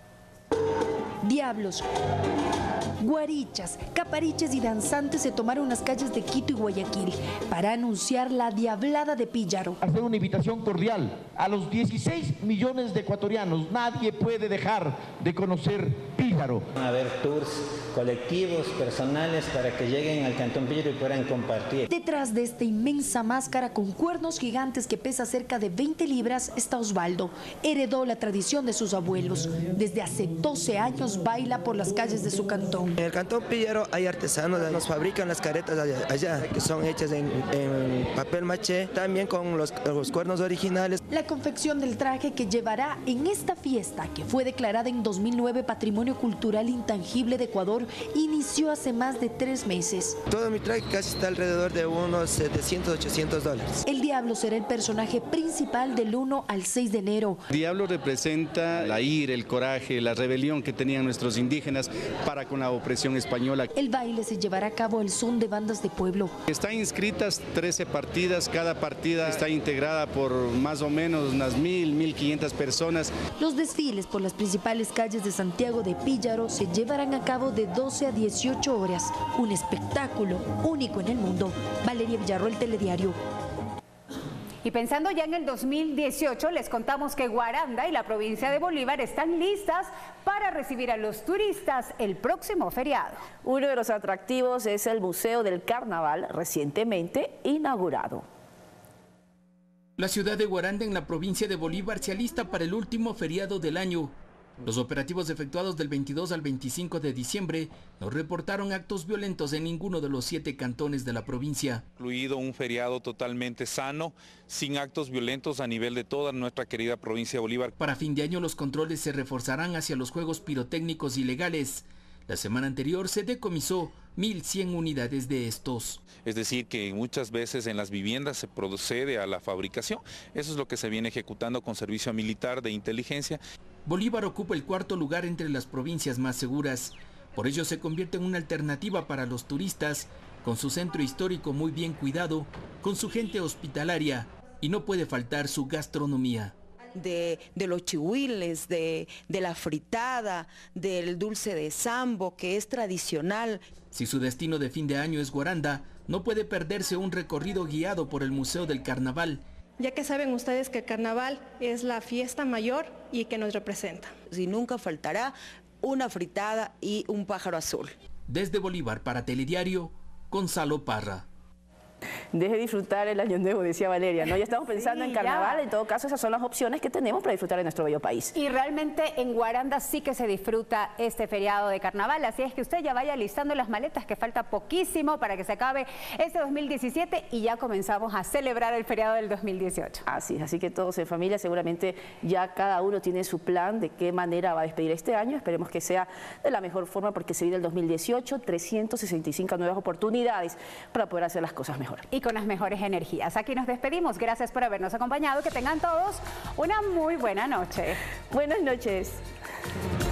Diablos, guarichas, capariches y danzantes se tomaron las calles de Quito y Guayaquil para anunciar la Diablada de Píllaro. Hacer una invitación cordial a los 16 millones de ecuatorianos. Nadie puede dejar de conocer Píllaro. Va a haber tours colectivos, personales, para que lleguen al Cantón Píllaro y puedan compartir. Detrás de esta inmensa máscara con cuernos gigantes que pesa cerca de 20 libras está Osvaldo. Heredó la tradición de sus abuelos. Desde hace 12 años baila por las calles de su cantón. En el Cantón Píllaro hay artesanos, nos fabrican las caretas allá, que son hechas en papel maché, también con los cuernos originales. La confección del traje que llevará en esta fiesta, que fue declarada en 2009 Patrimonio Cultural Intangible de Ecuador, inició hace más de 3 meses. Todo mi traje casi está alrededor de unos $700, $800. El diablo será el personaje principal del 1 al 6 de enero. El diablo representa la ira, el coraje, la rebelión que tenían nuestros indígenas para con la opresión española. El baile se llevará a cabo al son de bandas de pueblo. Están inscritas 13 partidas, cada partida está integrada por más o menos unas 1.500 personas. Los desfiles por las principales calles de Santiago de Píllaro se llevarán a cabo de 12 a 18 horas. Un espectáculo único en el mundo. Valeria Villarroel, Telediario. Y pensando ya en el 2018, les contamos que Guaranda y la provincia de Bolívar están listas para recibir a los turistas el próximo feriado. Uno de los atractivos es el Museo del Carnaval, recientemente inaugurado. La ciudad de Guaranda, en la provincia de Bolívar, se alista para el último feriado del año. Los operativos efectuados del 22 al 25 de diciembre no reportaron actos violentos en ninguno de los 7 cantones de la provincia. Incluido un feriado totalmente sano, sin actos violentos a nivel de toda nuestra querida provincia de Bolívar. Para fin de año los controles se reforzarán hacia los juegos pirotécnicos ilegales. La semana anterior se decomisó 1.100 unidades de estos. Es decir, que muchas veces en las viviendas se procede a la fabricación. Eso es lo que se viene ejecutando con servicio militar de inteligencia. Bolívar ocupa el 4º lugar entre las provincias más seguras. Por ello se convierte en una alternativa para los turistas, con su centro histórico muy bien cuidado, con su gente hospitalaria y no puede faltar su gastronomía. De los chihuiles, de la fritada, del dulce de sambo, que es tradicional. Si su destino de fin de año es Guaranda, no puede perderse un recorrido guiado por el Museo del Carnaval. Ya que saben ustedes que el carnaval es la fiesta mayor y que nos representa. Y nunca faltará una fritada y un pájaro azul. Desde Bolívar para Telediario, Gonzalo Parra. Deje disfrutar el año nuevo, decía Valeria, ¿no? Ya estamos pensando en carnaval, en todo caso esas son las opciones que tenemos para disfrutar de nuestro bello país. Y realmente en Guaranda sí que se disfruta este feriado de carnaval, así es que usted ya vaya listando las maletas, que falta poquísimo para que se acabe este 2017 y ya comenzamos a celebrar el feriado del 2018. Así que todos en familia seguramente ya cada uno tiene su plan de qué manera va a despedir este año. Esperemos que sea de la mejor forma porque se viene el 2018, 365 nuevas oportunidades para poder hacer las cosas mejor. Y con las mejores energías. Aquí nos despedimos. Gracias por habernos acompañado. Que tengan todos una muy buena noche. Buenas noches.